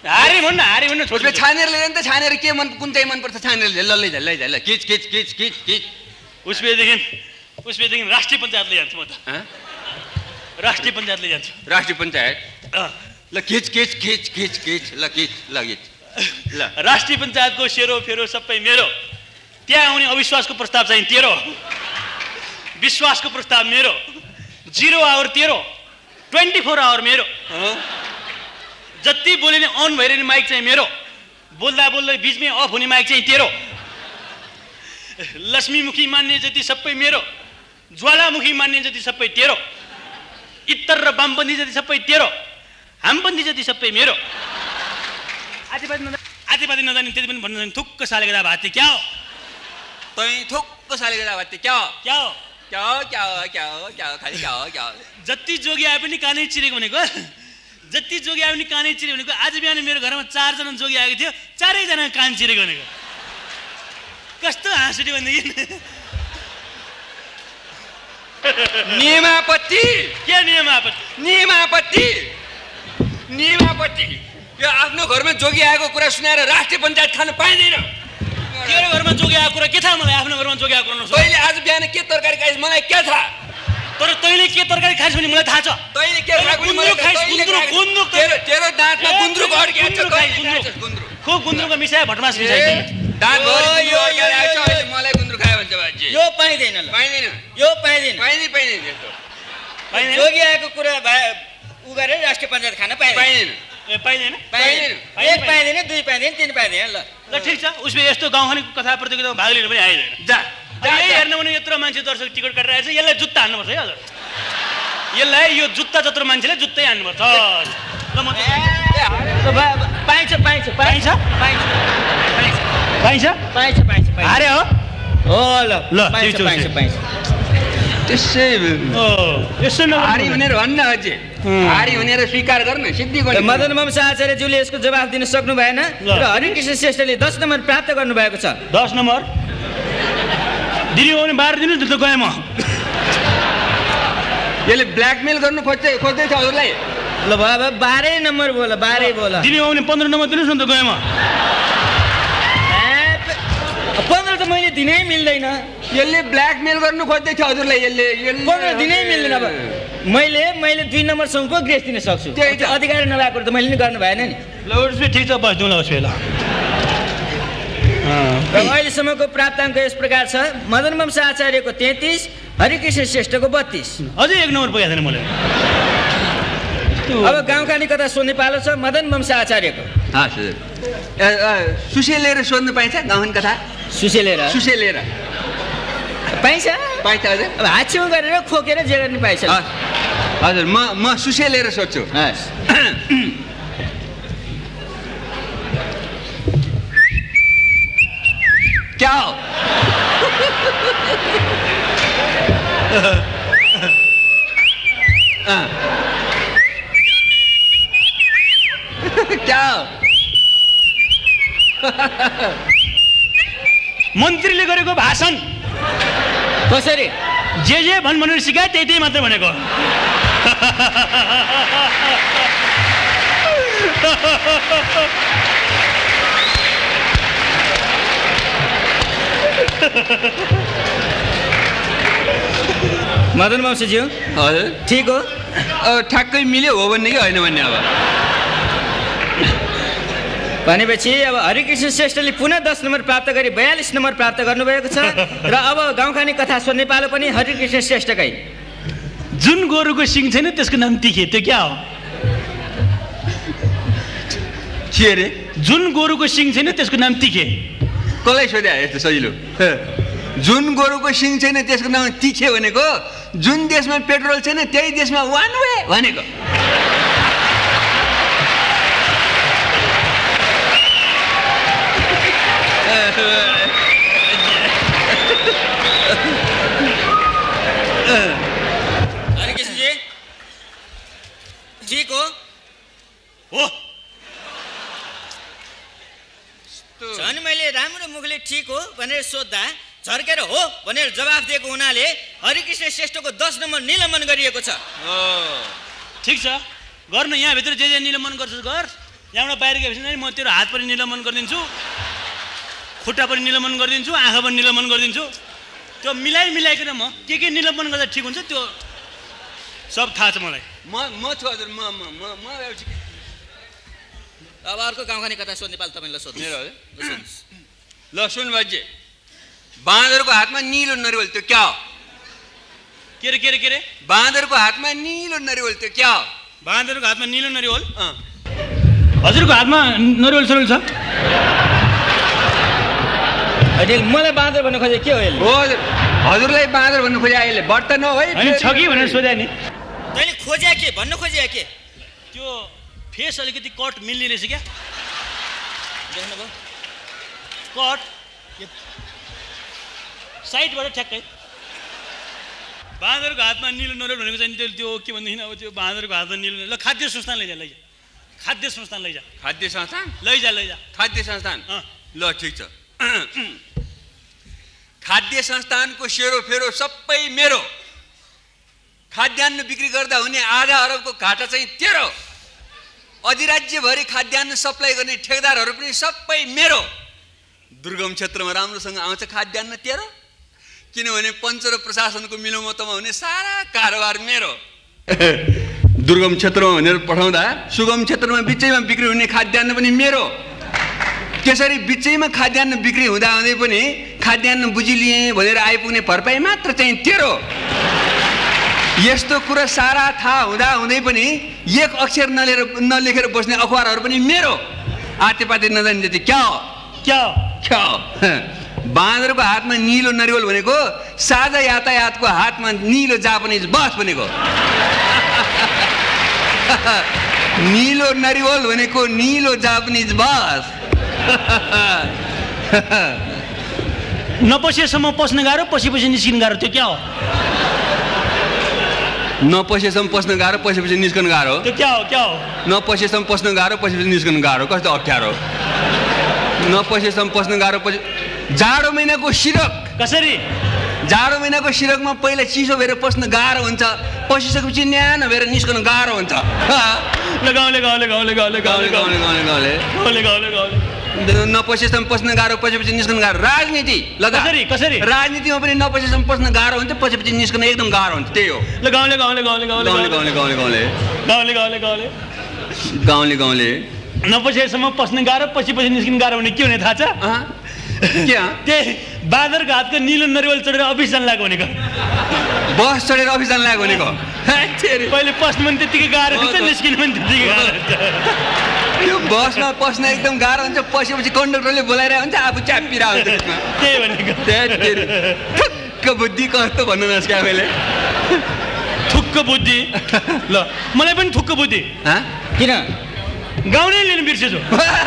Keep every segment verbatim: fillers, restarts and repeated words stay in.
हारी भन्न हारी भन्न उसले छानेर ल्यायो नि त छानेर के मन कुन चाहिँ मनपर्छ छानेर ल ल ल ल किच किच किच किच किच उसबेदेखि उसबेदेखि राष्ट्रिय पञ्चायतले जान्छु म त राष्ट्रिय पञ्चायतले जान्छु राष्ट्रिय पञ्चायत ल किच किच किच किच किच ल किच ल किच ल राष्ट्रिय पञ्चायतको सेरो फेरो सबै मेरो त्यहाँ आउने अविश्वासको प्रस्ताव चाहिँ तेरो विश्वासको प्रस्ताव मेरो जिरो आवर तेरो ट्वेन्टी फोर आवर मेरो जति बोले नि अन भइरहने माइक चाहिँ मेरो बोल्दा बोल्दै बिचमै अफ हुने माइक चाहिँ तेरो लक्ष्मीमुखी मान्ने जति सबै मेरो ज्वालामुखी मान्ने जति सबै तेरो इत्तर र वामपन्थी जति सबै तेरो हामपन्थी जति सबै मेरो आदिवादी नजाने आदिवादी नजाने त्यति पनि भन्नु थुक्क साले गर्दा भाते क्या हो तै थुक्क साले गर्दा भाते क्या हो क्या हो क्या हो क्या हो क्या हो क्या हो खालि क्या हो क्या हो जति जोगी आए पनि कानै चिरेको भनेको जति जोगी आए पनि कानै चिरेको भनेको आज बिहान मेरो घरमा चारजना जोगी आएको थियो चारैजना कान चिरेको भनेको कस्तो हाँस उठ्यो भनेदेखि नियमापत्ति के नियमापत्ति नियमापत्ति नियमापत्ति यो आफ्नो घरमा जोगी आएको कुरा सुनाएर राष्ट्रिय पञ्चायत खान पाइँदैन तेरो घरमा जोगी आएको कुरा के थाहा मलाई आफ्नो घरमा जोगी आएको कुरा तैँले आज बिहान के तरकारी खाइस् मलाई के थाहा तर तैँले के तरकारी खाइस् भने मलाई थाहा छ तैँले के गुन्द्रुक खाइस् गुन्द्रुक गुन्द्रुक तेरो तेरो दाँतमा गुन्द्रुक अड्किएको छ गुन्द्रुक गुन्द्रुक खुब गुन्द्रुकको मिसाए भटमास मिसाए दाँत भरि यो आएको छ अहिले मलाई गुन्द्रुक खायो भन्छ बाजे यो पाइँदैन ल पाइँदैन यो पाइँदैन पाइँदैन पाइँदैन त्यस्तो पाइँदैन जोगी आएको कुरा उ गरेर राष्ट्रिय पञ्चायत खान पाइँदैन पाइँदैन ए पाइँदैन पाइँदैन एक पाइँदैन दुई पाइँदैन तिन पाइँदैन ल ल ठिक छ उसले यस्तो गाउँखानेको कथा प्रतियोगितामा भाग लिनु पनि आइदैन जा यही हेर्नु भने यत्रो मान्छे दर्शक टिकट काटेर आएछ यसलाई जुत्ता हान्नुपर्छ है हजुर यसलाई यो जुत्ता जत्रो मान्छेले जुत्तै हान्नुपर्छ ल म पाइन्छ पाइन्छ पाइन्छ पाइन्छ पाइन्छ पाइन्छ हारे हो हो ल ल पाइन्छ पाइन्छ पाइन्छ त्यसै यसो हारी भनेर भन्न अझै हारी भनेर स्वीकार गर्न सिद्धि गर्ने मदन मोहन आचार्यज्यूले यसको जवाफ दिन सक्नु भएन र हरिकृष्ण श्रेष्ठले दस नम्बर प्राप्त गर्नुभएको छ दस नम्बर दिनु हो भने बाह्र दिनु त गएँ म यसले ब्ल्याकमेल गर्नु खोज्दै खोज्दैछ हजुरलाई ल बाबा बाह्रै नम्बर बोल बाह्रै बोल दिनु हो भने पन्ध्र नम्बर दिनुहोस् न त गएँ म पन्ध्र त मैले दिनै मिल्दैन यसले ब्ल्याकमेल गर्नु खोज्दैछ हजुरलाई यसले पन्ध्र दिनै मिल्दैन अब मैले मैले दुई नम्बरसम्म पो ग्रेस दिन सक्छु अधिकार नभएको त मैले नि गर्नु भएन नि ल उसले ठिक छ बस्नु ल उसले ल र अहिलेसम्मको प्राप्ताङ्क यस प्रकार छ मदन वंश आचार्यको तेत्तिस हरिकृष्ण श्रेष्ठको बत्तिस अझै एक नम्बर पुगेको छैन मलाई अब गाउँखाने कथा सोध्ने पालो छ मदन वंश आचार्यको सुसेलेर सोध्नु पाइन्छ गाउँखाने कथा सुसेलेर सुसेलेर पाइन्छ पाइन्छ हजुर अब हात छेउ गरेर खोकेर जे गर्ने पाइन्छ हजुर म म सुसेलेर सोध्छु क्या हो क्या हो मन्त्रीले गरेको भाषण कसरी जे जे भन् भनेर सिकाए त्यही त्यही मात्र भनेको मदन वंशज्यू हजुर ठिक हो ठ्याक्कै मिल्यो हो भन्ने कि होइन भन्ने अब भनेपछि अब हरिकृष्ण श्रेष्ठले पुनः दस नम्बर प्राप्त गरी बयालिस नम्बर प्राप्त गर्नुभएको छ र अब गाउँखाने कथा सोध्ने पालो पनि हरिकृष्ण श्रेष्ठकै जुन गोरुको सिङ छैन त्यसको नाम तिखे त्यो क्या हो के अरे जुन गोरुको सिङ छैन त्यसको नाम तिखे कसलाई सोध्या यस्तो सजिलो जुन गोरुको सिङ छैन त्यसको नाम तिखे भनेको जुन देशमा पेट्रोल छैन त्यही देशमा वान वे भनेको हरिकृष्णजी ठिक हो हो झन् मैले राम्रो मुखले ठिक हो भनेर सोद्धा झर्केर हो भनेर जवाफ दिएको हुनाले हरिकृष्ण श्रेष्ठको दस नम्बर निलम्बन गरिएको छ ठिक छ गर्न यहाँभित्र जे जे निलम्बन गर्छस् गर यहाँबाट बाहिर गएपछि नि म तेरो हात पनि निलम्बन गरिदिन्छु, खुट्टा पनि निलम्बन गरिदिन्छु, आँखा पनि निलम्बन गरिदिन्छु। त्यो मिलाइ मिलाइकन म के के निलम्बन गर्दा ठिक हुन्छ त्यो सब थाहा छ मलाई। म म छु हजुर, म म म म अब अर्को गाउँ खाने कथा सोध्ने पाल तपाईँलाई सोध्नु मेरो हजुर। ल सुन बाजे, बाँदरको हातमा निलो नरिवल त्यो क्या हो? के रे के रे के रे बाँदरको हातमा निलो नरिवल त्यो क्या हो? बाँदरको हातमा निलो नरिवल? अँ हजुरको हातमा नरिवल सरिवल छ? मलाई बाँदर भन्नु खोजे के हो यसले? हो हजुर, हजुरलाई बाँदर भन्नु खोजे अहिले बट्ट न है होइन छ कि भनेर सोधे नि। तैँले खोज्या के भन्नु खोज्या के? त्यो फेस अलिकति कट मिल्ने रहेछ क्या। देख्नुभयो कट साइडबाट ठ्याक्कै। बाँदरको हातमा निलो नरिवल भनेको चाहिँ त्यो त्यो के भनेदेखि अब त्यो बाँदरको हातमा निलो ल खाद्य संस्थान लैजा लैजा खाद्य संस्थान लैजा खाद्य संस्थान लैजा लैजा खाद्य संस्थान अँ ल ठिक छ। खाद्य संस्थानको सेरो फेरो सबै मेरो, खाद्यान्न बिक्री गर्दा हुने आधा अरबको घाटा चाहिँ तेरो, अधिराज्यभरि खाद्यान्न सप्लाई गर्ने ठेकेदारहरू पनि सबै मेरो, दुर्गम क्षेत्रमा राम्रोसँग आउँछ खाद्यान्न तेरो, किनभने पञ्च र प्रशासनको मिलोमतोमा हुने सारा कारोबार मेरो। दुर्गम क्षेत्रमा भनेर पठाउँदा सुगम क्षेत्रमा बिचैमा बिक्री हुने खाद्यान्न पनि मेरो, त्यसरी बिचैमा खाद्यान्न बिक्री हुँदा हुँदै पनि खाद्यान्न बुझिलिएँ भनेर आइपुग्ने भरपाई मात्र चाहिँ तेरो। यस्तो कुरा सारा थाहा हुँदा हुँदै पनि एक अक्षर नलेर नलेखेर बस्ने अखबारहरू पनि मेरो, आतेपाते नजाने जति क्या हो क्या हो क्या हो? बाँदरको हातमा निलो नरिवल भनेको साझा यातायातको हातमा निलो जापानिज बस भनेको। निलो नरिवल भनेको निलो जापानिज बस। नपसेसम्म पस्न गाह्रो, पसेपछि निस्किन गाह्रो, त्यो क्या हो? नपसेसम्म पस्न गाह्रो, पसेपछि निस्कन गाह्रो, त्यो क्या हो क्या हो? नपसेसम्म पस्न गाह्रो, पसेपछि निस्कन गाह्रो, कस्तो अप्ठ्यारो। नपसेसम्म पस्न गाह्रो, पछि जाडो महिनाको सिरक कसरी? जाडो महिनाको सिरकमा पहिला चिसो भएर पस्न गाह्रो हुन्छ, पसिसकेपछि न्यानो भएर निस्कन गाह्रो हुन्छ। गाउँले गाउँले गाउँले गाउँले गाउँले गाउँले गाउँले गाउँले गाउँले गाउँले गाउँले नपसेसम्म पस्न गाह्रो, पसेपछि निस्कन गाह्रो। राजनीति ल कसरी कसरी? राजनीतिमा पनि नपसेसम्म पस्न गाह्रो हुन्छ, पसेपछि निस्कन एकदम गाह्रो हुन्छ, त्यही हो। ल गाउँले गाउँले गाउँले गाउँले गाउँले गाउँले गाउँले गाउँले गाउँले गाउँले गाउँले गाउँले गाउँले नपसेसम्म पस्न गाह्रो, पसेपछि निस्किन गाह्रो भने के हुने थाहा छ? के त्यही बाँदरको हातको निलो नरिवल चढेर अफिस जान लागेको भनेको, बस चढेर अफिस जान लागेको भनेको। पहिले पस्नु पनि त्यतिकै गाह्रो हुन्छ, निस्किनु पनि त्यतिकै गाह्रो हुन्छ। त्यो बसमा पस्न एकदम गाह्रो हुन्छ, पसेपछि कन्डक्टरले बोलाइरहेको हुन्छ, आफू च्यापिरहेको हुन्छ त्यसमा। त्यही भनेको ठुक्क बुद्धि कस्तो भन्नु नस् क्या मैले? थुक्क बुद्धि। ल मलाई पनि थुक्क बुद्धि। किन? गाउँले लिनु बिर्सेछु।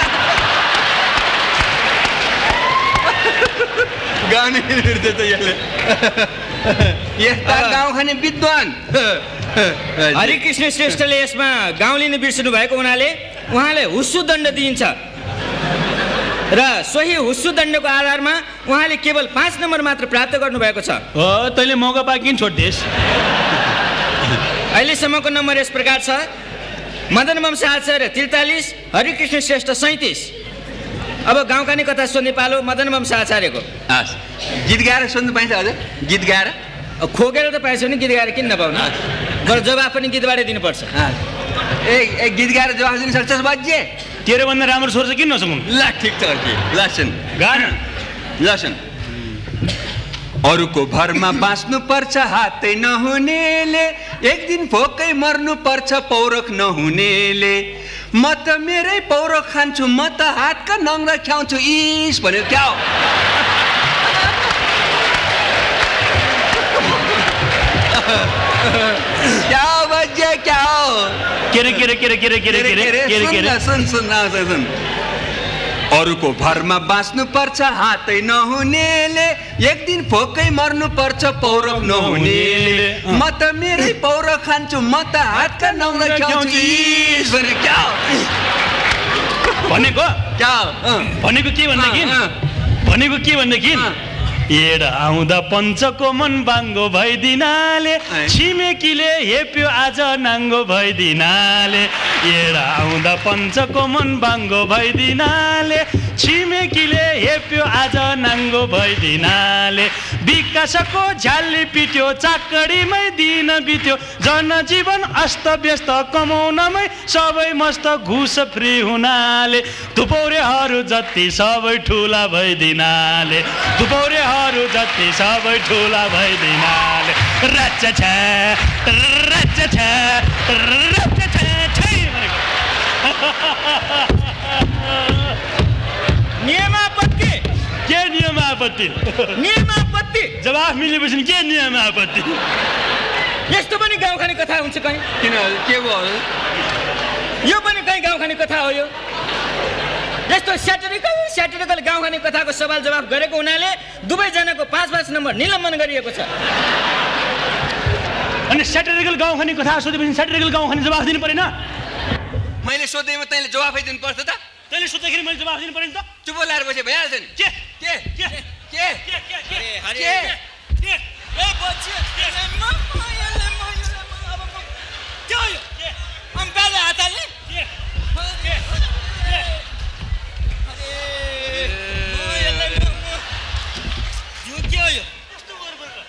गाउने बिर्सेछ यसले। यस्ता गाउँ खाने विद्वान हरिकृष्ण श्रेष्ठले यसमा गाउँ लिनु बिर्सनु भएको हुनाले उहाँले हुस्सु दण्ड दिइन्छ र सोही हुस्सु दण्डको आधारमा उहाँले केवल पाँच नम्बर मात्र प्राप्त गर्नुभएको छ। हो तैँले मौका पाए किन छोड्देस्? अहिलेसम्मको नम्बर यस प्रकार छ: मदन वंश आचार्य त्रिचालिस, हरिकृष्ण श्रेष्ठ सैँतिस। अब गाउँखाने कथा सोध्ने पालो मदन वंश आचार्यको। हस्, गीत गाएर सुन्नु पाइन्छ हजुर? गीत गाएर खोकेर त पाएछ भने गीत गाएर किन नपाउनु? बरु जवाफ पनि गीतबाटै दिनुपर्छ। ए गीत गाएर जवाफ दिन सक्छस् बाजे? तेरोभन्दा राम्रो स्वर चाहिँ किन नसक्नु? ल ठिक छ, ल सुन गान ल सुन। अरूको भरमा बाँच्नु पर्छ हातै नहुनेले, एक दिन भोकै मर्नु पर्छ पौरख नहुनेले, म त मेरै पौरख खान्छु, म त हातका नङ्ग्रा ख्याउँछु इस भन्यो क्या हो? क्या हो बजे क्या हो? के रे के रे के रे के रे के रे के रे के रे के रे सुन सुन सुन। अरूको भरमा बाँच्नु पर्छ हातै नहुनेले, एक दिन भोकै मर्नु पर्छ पौरख नहुनेले, म त मेरै पौरख खान्छु, म त हातका नङ्ग्रा ख्याउँछु इस भन्यो क्या हो? भनेको क्या हो? भनेको के भन्देखि भनेको के भन्देखि एड आउँदा पञ्चको मन बाङ्गो भइदिनाले छिमेकीले हेप्यो आज नाङ्गो भइदिनाले एड आउँदा पञ्चको मन बाङ्गो भइदिनाले छिमेकीले हेप्यो आज नाङ्गो भइदिनाले विकासको झ्याली पिट्यो चाकडीमै दिन बित्यो जनजीवन अस्तव्यस्त कमाउनमै सबै मस्त घुस फ्री हुनाले दुपौरेहरू जति सबै ठुला भइदिनाले दुपौरेहरू जति सबै ठुला भइदिनाले रच्चा छ रच्चा छ रच्चा छ नियमापत्ति के नियमापत्ति नियमापत्ति जवाफ मिलेपछि के नियमापत्ति यस्तो पनि गाउँ खाने कथा हुन्छ कहीँ किन के भयो यो पनि कहीँ गाउँ खाने कथा हो यो यस्तो स्याटेरिकल स्याटेरिकल गाउँ खाने कथाको सवाल जवाफ गरेको हुनाले दुवैजनाको पाँच पाँच नम्बर निलम्बन गरिएको छ अनि स्याटेरिकल गाउँ खाने कथा सोधेपछि स्याटेरिकल गाउँ खाने जवाफ दिनु परेन मैले सोधेमा तैँले जवाफै दिनु पर्छ त तैँले सोध्दाखेरि मैले जवाफ दिनु परेन त चुप लाएर बसे भइहाल्छ नि के के के के के के के हरे के के ए बच्ची के हो यो के अम्पाले हातले के के के यो के हो यो कस्तो गर्नुपर्छ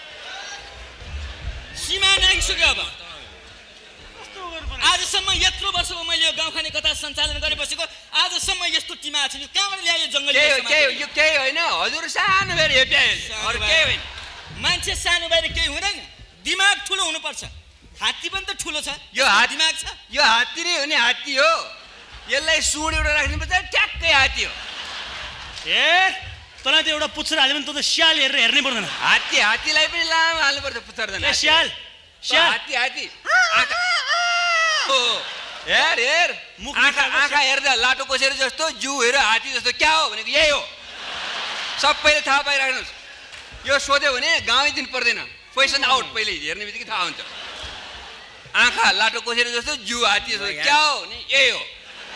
सीमा नागिसक्यो अब कस्तो गर्नुपर्छ आजसम्म यत्रो वर्ष भयो मैले यो गाउँ खाने कथा सञ्चालन गरे बसेको आजसम्म यस्तो टिमा छैन कहाँबाट ल्यायो जङ्गली के के यो केही होइन हजुर सानो भएर हेप्या अरू केही होइन मान्छे सानो भएर केही हुँदैन दिमाग ठुलो हुनुपर्छ हात्ती पनि त ठुलो छ यो हात दिमाग छ यो हात्ती नै हो नि हात्ती हो यसलाई सुँड एउटा राख्नुपर्छ ट्याक्कै हात्ती हो ए तँलाई त एउटा पुच्छर हाल्यो भने त त स्याल हेरेर हेर्नै पर्दैन हात्ती हात्तीलाई पनि लामो हाल्नुपर्छ पुच्छर्दैन ए स्याल स्याल हात्ती हात्ती आँखा हो हेर हेर मुख आँखा निकाल्छ। आँखा हेर्दा लाटो कोसेर जस्तो जिउ हेर हात्ती जस्तो क्या हो भनेको यही हो सबैले थाहा पाइराख्नुहोस् यो सोध्यो भने गाउँै दिनु पर्दैन क्वेसन आउट पहिले हेर्ने बित्तिकै थाहा हुन्छ आँखा लाटो कोसेर जस्तो जिउ हात्ती जस्तो क्या हो नि यही हो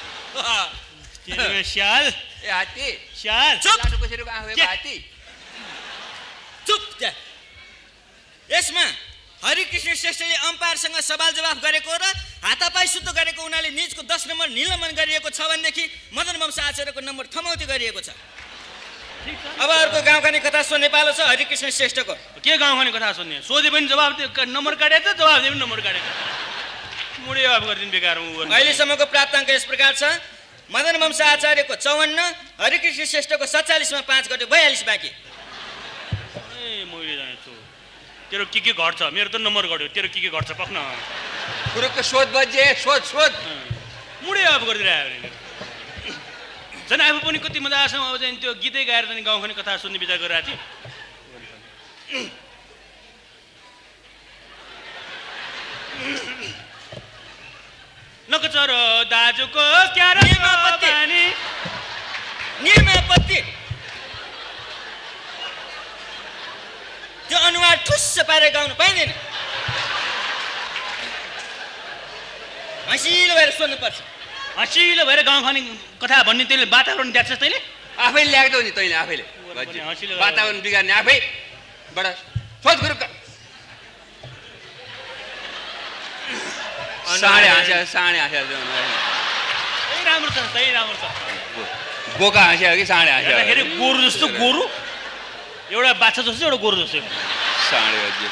के स्याल ए हात्ती स्याल लाटो कोसेरको आँखा भएको हात्ती चुप त्यहाँ यसमा हरिकृष्ण श्रेष्ठले अम्पायरसँग सवाल जवाफ गरेको र हातापाई शुद्ध गरेको हुनाले निजको दस नम्बर निलम्बन गरिएको छ भनेदेखि मदन वंश आचार्यको नम्बर थमौती गरिएको छ अब अर्को गाउँ खाने कथा सुन्ने पालो छ हरिकृष्ण श्रेष्ठको के गाउँ खाने कथा सोध्ने सोधे पनि जवाब दियो नम्बर काटेको छ जवाब दिए पनि नम्बर काटेको मुडे जवाब गरिदिनु बेकार अहिलेसम्मको प्राप्ताङ्क यस प्रकार छ मदन वंश आचार्यको चौवन्न हरिकृष्ण श्रेष्ठको सत्तालिसमा पाँच गट्यो बयालिस बाँकी ए मैले जानेछु तेरो के के घट्छ मेरो त नम्बर घट्यो तेरो के के घट्छ पक्न कुरोको सोध बजे सोध सोध मुडे जवाब गरिदिरहेको झन् आफू पनि कति मजा आएछ अब चाहिँ त्यो गीतै गाएर चाहिँ गाउँ खाने कथा सुन्ने विचार गरिरहेको थिएँ नकचर दाजुको क्यार नियमापत्ति नियमापत्ति त्यो अनुहार ठुस्स पारेर गाउनु पाइँदैन हँसिलो भएर सोध्नुपर्छ हँसिलो भएर गाउँ खाने कथा भन्ने त्यसले वातावरण द्याच्छस् तैँले आफैले ल्याएको नि तैँले आफैले हँसिलो वातावरण बिगार्ने आफै बडा सोध गुरु साँडे हाँस्या साँडे हाँस्या त्यही राम्रो छ त्यही राम्रो छ बोका हाँस्या हो कि साँडे हाँस्या हेर्दाखेरि गोरु जस्तो गोरु एउटा बाछा जस्तो एउटा गोरु जस्तो साँडे बजे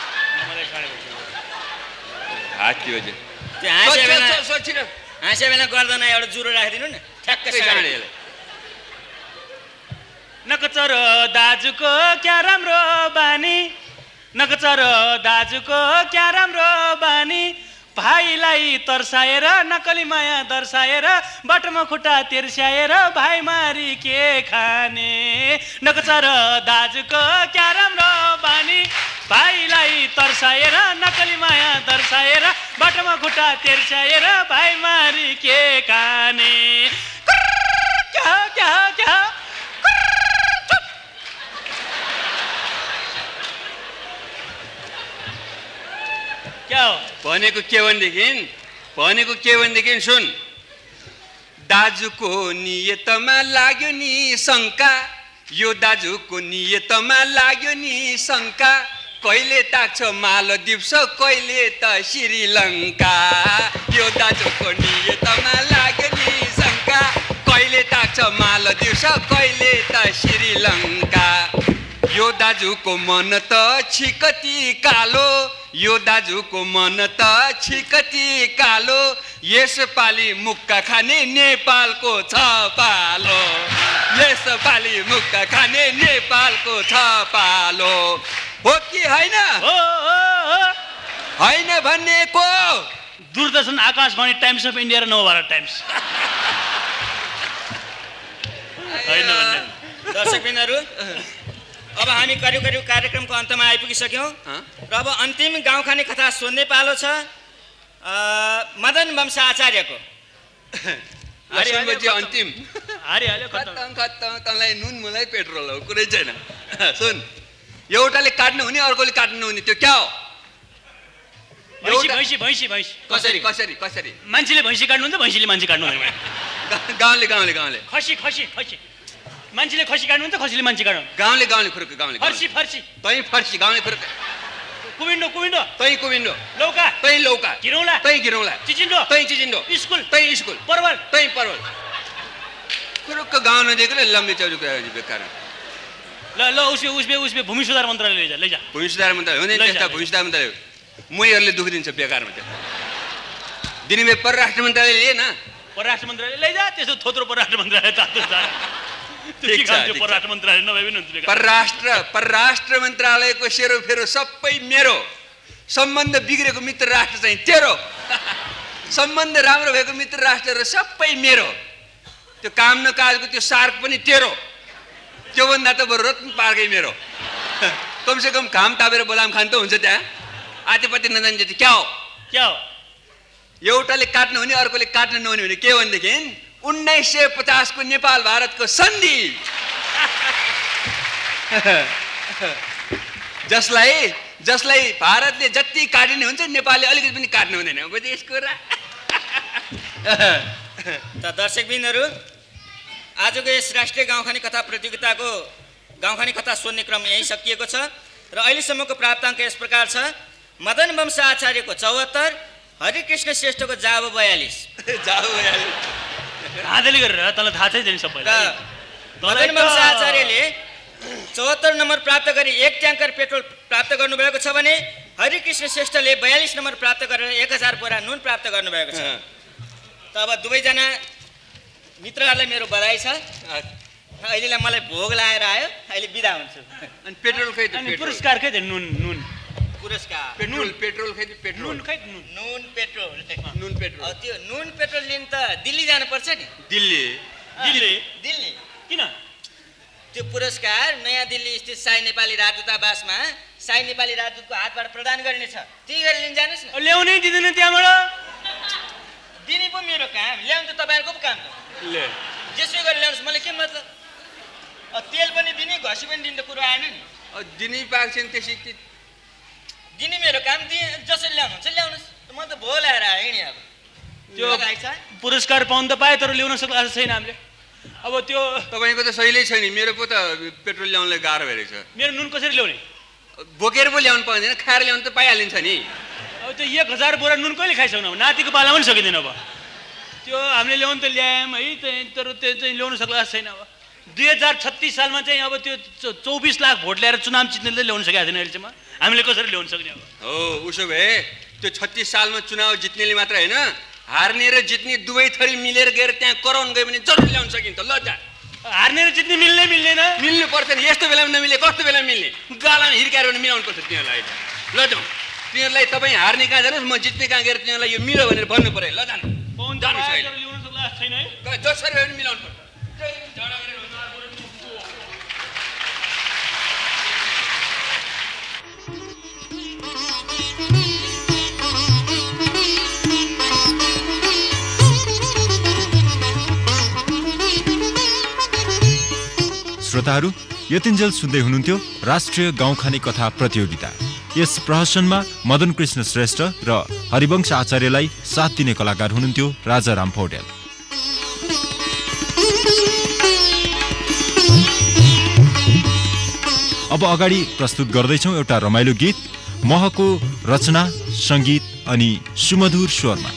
हात्ती बजे त्यो हाँस्या बेला सोचिन हाँस्या बेला गर्दैन एउटा जुरो राखिदिनु न ठ्याक्कै साँडे नकचर दाजुको क्या राम्रो बानी नकचर दाजुको क्या राम्रो बानी भाइलाई तर्साएर नकली माया दर्शाएर बाटोमा खुट्टा तिर्स्याएर भाइ मारी के खाने नकचर दाजुको क्या राम्रो बानी भाइलाई तर्साएर नकली माया दर्शाएर बाटोमा खुट्टा तिर्स्याएर भाइ मारी के खाने क्या क्या क्या क्या हो भनेको के भनेदेखि भनेको के भनेदेखि सुन दाजुको नियतमा लाग्यो नि शङ्का यो दाजुको नियतमा लाग्यो नि शङ्का कहिले ताक्छ मालदिप्स कहिले त श्रीलङ्का यो दाजुको नियतमा लाग्यो नि शङ्का कहिले ताक्छ मालदिप्स कहिले त श्रीलङ्का यो दाजुको मन त छिकती कालो यो दाजुको मन त छिकती कालो यसपालि मुक्का खाने नेपालको छ पालो यसपालि मुक्का खाने नेपालको छ पालो हो कि होइन होइन भन्नेको Doordarshan Akashvani Times of India र नवभारत टाइम्स होइन भन्ने दर्शकबिनहरू अब हामी करिब करिब कार्यक्रमको अन्तमा आइपुगिसक्यौँ र अब अन्तिम गाउँ खाने कथा सोध्ने पालो छ मदन वंश आचार्यको अन्तिम हारिहाल्यो खत्तम खत्तम तँलाई नुन मलाई पेट्रोल हो कुरै छैन सुन एउटाले काट्नु हुने अर्कोले काट्नु हुने त्यो क्या हो भैँसी भैँसी भैँसी कसरी कसरी कसरी मान्छेले भैँसी काट्नुहुन्छ भैँसीले मान्छे काट्नु हुँदैन गाउँले गाउँले गाउँले खसी खसी खसी मान्छेले खसी काट्नुहुन्छ खसीले मान्छे काट्नु गाउँले गाउँले खुर्क गाउँले फर्सी फर्सी तै फर्सी गाउँले खुर्क कुविन्डो कुविन्डो तै कुविन्डो लौका तै लौका घिरौँला तै घिरौँला चिचिन्डो तै चिचिन्डो स्कुल तै स्कुल परवल तै परवल खुर्क गाउँ नदिएको लम्बी चौरीको बेकार ल ल उसबे उसबे उसबे भूमि सुधार मन्त्रालय लैजा लैजा भूमि सुधार मन्त्रालय हुँदैन त्यस्ता भूमि सुधार मन्त्रालय मैहरूले दुख दिन्छ बेकारमा त्यो दिने परराष्ट्र मन्त्रालय लिए न परराष्ट्र मन्त्रालय लैजा त्यसो थोत्रो परराष्ट्र मन्त्रालय तातो छ परराष्ट्र मन्त्रालय नभए पनि हुन्छ परराष्ट्र परराष्ट्र मन्त्रालयको सेरोफेरो सबै मेरो सम्बन्ध बिग्रेको मित्र राष्ट्र चाहिँ तेरो सम्बन्ध राम्रो भएको मित्र राष्ट्रहरू सबै मेरो त्यो काम न काजको त्यो सार्क पनि तेरो त्योभन्दा त बरु रत्न पार्कै मेरो कमसेकम घाम तापेर बदाम खान त हुन्छ त्यहाँ आतेपाते नजान्छ त्यो क्या हो क्या हो एउटाले काट्नु हुने अर्कोले काट्नु नहुने भने के भनेदेखि उन्नाइस सय पचासको नेपाल भारतको सन्धि जसलाई जसलाई भारतले जति काटिने हुन्छ नेपालले अलिकति पनि काट्नु हुँदैन यसको त दर्शकबिनहरू आजको यस राष्ट्रिय गाउँखाने कथा प्रतियोगिताको गाउँखाने कथा सोध्ने क्रम यहीँ सकिएको छ र अहिलेसम्मको प्राप्ताङ्क यस प्रकार छ मदन वंश आचार्यको चौहत्तर हरिकृष्ण श्रेष्ठको जाब बयालिस जाब बयालिस आधेले गरेर तँलाई थाहा छैन सबैलाई मदन वंश आचार्यले चौहत्तर नम्बर प्राप्त गरी एक ट्याङ्कर पेट्रोल प्राप्त गर्नुभएको छ भने हरिकृष्ण श्रेष्ठले बयालिस नम्बर प्राप्त गरेर एक हजार बोरा नुन प्राप्त गर्नुभएको छ त अब दुवैजना मित्रहरूलाई मेरो बधाई छ अहिलेलाई मलाई भोग लाएर आयो अहिले बिदा हुन्छु अनि पेट्रोल खै अनि पुरस्कार खै नुन नुन पुरस्कार पेट्रोल पेट्रोल खै पेट्रोल नुन खै नुन नुन पेट्रोल नुन पेट्रोल त्यो नुन पेट्रोल लिन त दिल्ली जानुपर्छ नि दिल्ली दिल्ली दिल्ली किन त्यो पुरस्कार नयाँ दिल्ली स्थित साई नेपाली राजदूतावासमा साई नेपाली राजदूतको हातबाट प्रदान गरिनेछ त्यही गरी लिन जानुहोस् न ल्याउनै दिँदैन त्यहाँबाट दिने पो मेरो काम ल्याउनु त तपाईँहरूको पो काम ले जेसुकै गरी ल्याउनुहोस् मलाई के मतलब तेल पनि दिने घसी पनि दिने त कुरो आएन नि दिनै पाएको छैन त्यसै दिने मेरो काम दिए जसरी ल्याउनुहुन्छ ल्याउनुहोस् म त भो ल्याएर आएँ नि अब त्यो पुरस्कार पाउनु त पाएँ तर ल्याउन सक्ला छैन हामीले अब त्यो तपाईँको त सहिल्यै छैन मेरो पो त पेट्रोल ल्याउनलाई गाह्रो भइरहेछ मेरो नुन कसरी ल्याउने बोकेर पो ल्याउनु पाउँदैन खाएर ल्याउनु त पाइहालिन्छ नि अब त्यो एक हजार बोरा नुन कहिले खाइसक्नु अब नातिको पाला पनि सकिँदैन अब त्यो हामीले ल्याउनु त ल्यायौँ है तर त्यो चाहिँ ल्याउनु सक्ला छैन अब दुई हजार छत्तिस सालमा चाहिँ अब त्यो चौबिस लाख भोट ल्याएर चुनाव जित्नेले ल्याउनु सकेको छैन अहिलेसम्म हामीले कसरी ल्याउनु सक्ने अब हो उसो भए त्यो छत्तिस सालमा चुनाव जित्नेले मात्र होइन हार्ने र जित्ने दुवै थरी मिलेर गएर त्यहाँ कराउन गयो भने जरुर ल्याउन सकिन्छ ल जा हार्ने र जित्ने मिल्नै मिल्दैन मिल्नु पर्छ नि यस्तो बेलामा नमिले कस्तो बेलामा मिल्ने गालामा हिर्काएर पनि मिलाउनु पर्छ तिनीहरूलाई ल जाउँ तिनीहरूलाई तपाईँ हार्ने कहाँ जानुहोस् म जित्ने कहाँ गएर तिनीहरूलाई यो मिलो भनेर भन्नु पऱ्यो ल जानु जानुहोस् अहिले ल्याउन सक्ला छैन है जसरी भए पनि मिलाउनु पर्छ श्रोताहरू यतिन्जेल सुन्दै हुनुहुन्थ्यो राष्ट्रिय गाउँखाने कथा प्रतियोगिता। यस प्रहसनमा मदन कृष्ण श्रेष्ठ र हरिवंश आचार्यलाई साथ दिने कलाकार हुनुहुन्थ्यो राजाराम पौड्याल। अब अगाडि प्रस्तुत गर्दैछौँ एउटा रमाइलो गीत महको रचना, सङ्गीत अनि सुमधुर स्वरमा।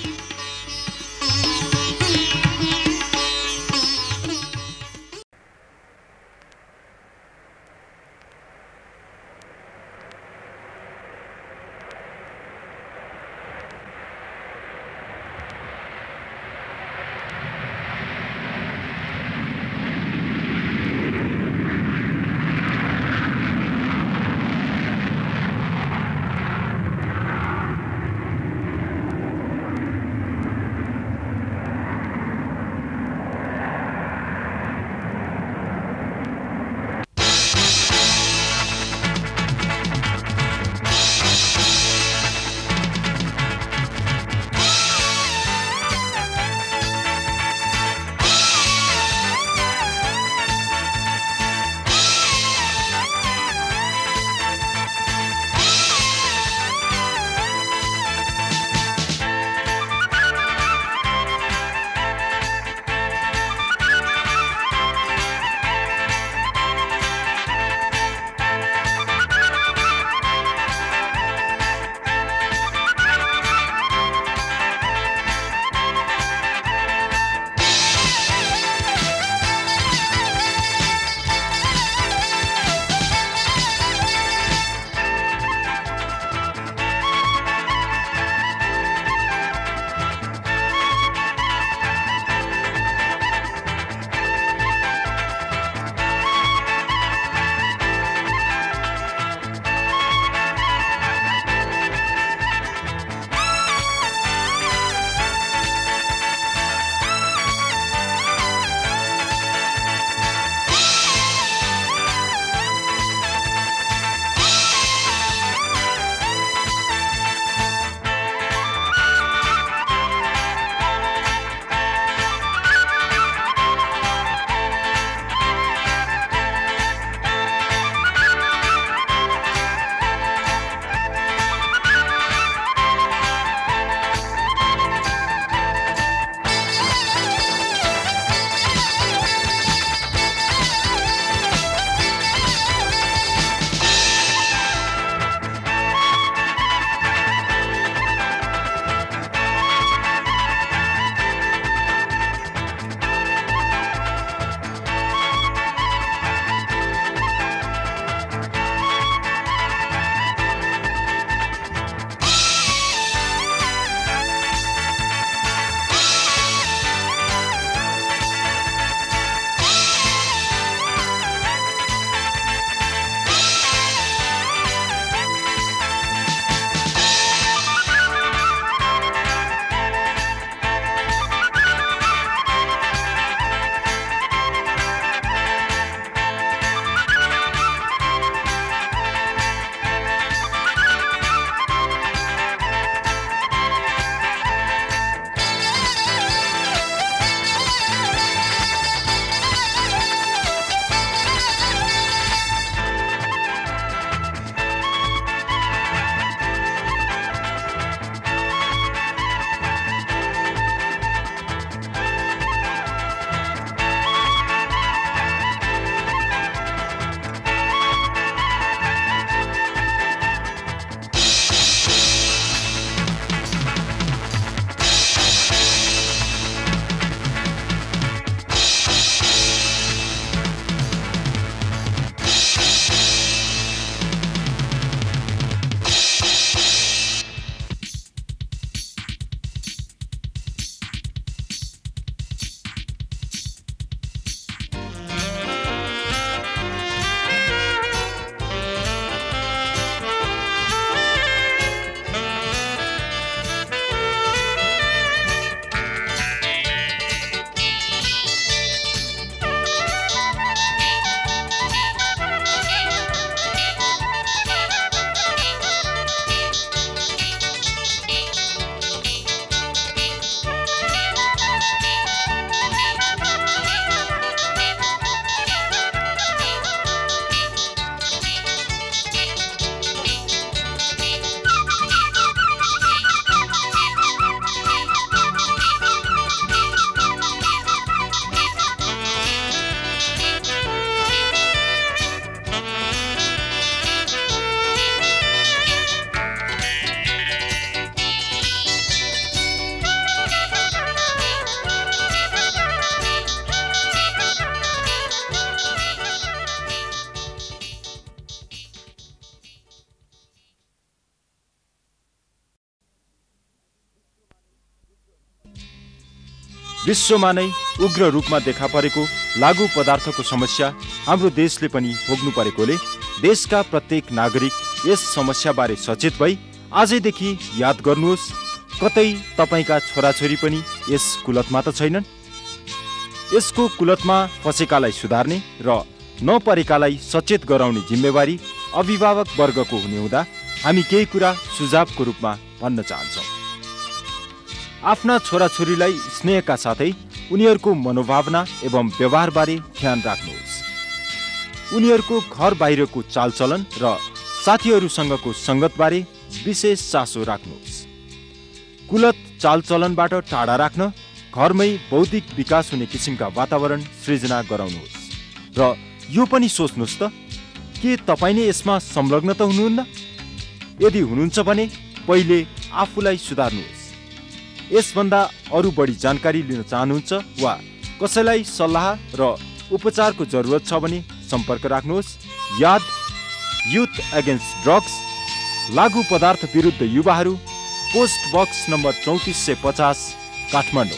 विश्वमा नै उग्र रूपमा देखा परेको लागु पदार्थको समस्या हाम्रो देशले पनि भोग्नु परेकोले देशका प्रत्येक नागरिक यस समस्याबारे सचेत भई आजैदेखि याद गर्नुहोस्, कतै तपाईँका छोराछोरी पनि यस कुलतमा त छैनन्। यसको कुलतमा फसेकालाई सुधार्ने र नपरेकालाई सचेत गराउने जिम्मेवारी अभिभावक वर्गको हुने हुँदा हामी केही कुरा सुझावको रूपमा भन्न चाहन्छौँ। आफ्ना छोराछोरीलाई स्नेहका साथै उनीहरूको मनोभावना एवं व्यवहारबारे ध्यान राख्नुहोस्। उनीहरूको घर बाहिरको चालचलन र साथीहरूसँगको सङ्गतबारे विशेष चासो राख्नुहोस्। कुलत चालचलनबाट टाढा राख्न घरमै बौद्धिक विकास हुने किसिमका वातावरण सृजना गराउनुहोस्। र यो पनि सोच्नुहोस् त, के तपाईँ नै यसमा संलग्न त हुनुहुन्न? यदि हुनुहुन्छ भने पहिले आफूलाई सुधार्नुहोस्। यसभन्दा अरू बढी जानकारी लिन चाहनुहुन्छ वा कसैलाई सल्लाह र उपचारको जरुरत छ भने सम्पर्क राख्नुहोस्। याद, युथ एगेन्स्ट ड्रग्स, लागु पदार्थ विरुद्ध युवाहरू, पोस्ट बक्स नम्बर चौतिस सय पचास, काठमाडौँ।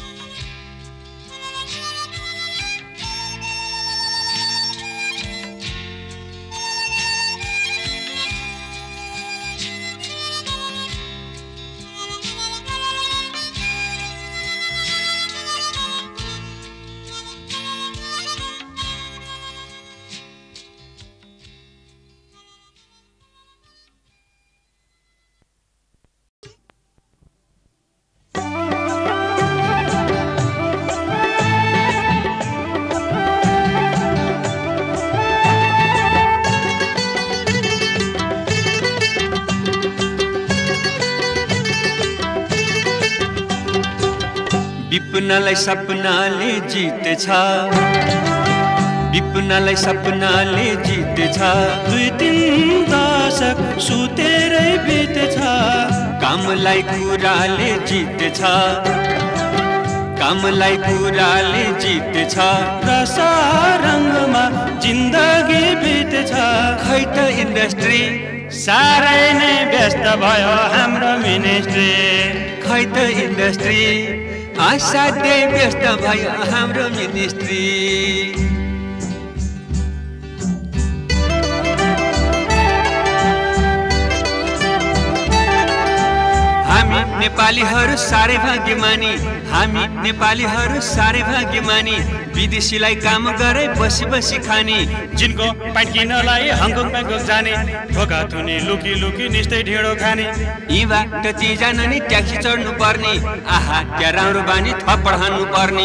विपनालाई सपनाले जितेछ, विपनालाई सपनाले जितेछ। दुई तिन दशक सुतेरै बितेछ, कामलाई कुराले जितेछ, कामलाई कुराले जितेछ। रसारङ्गमा जिन्दगी बितेछ। खै त इन्डस्ट्री साह्रै नै व्यस्त भयो हाम्रो मिनिस्ट्री। खै त इन्डस्ट्री असाध्यै व्यस्त भयो हाम्रो मिनिस्ट्री। हामी नेपालीहरू साह्रै भाग्यमानी, हामी नेपालीहरू साह्रै भाग्यमानी। विदेशीलाई काम गरे बसी बसी खाने, जिनको पाइट किन्नलाई हङकङ ब्याङ्कक जाने, ढोका थुनी लुकी लुकी निस्तै ढेँडो खाने। यीबाट ती जान नि ट्याक्सी चढ्नु पर्ने, आहा त्यहाँ राम्रो बानी थप्पड हान्नु पर्ने।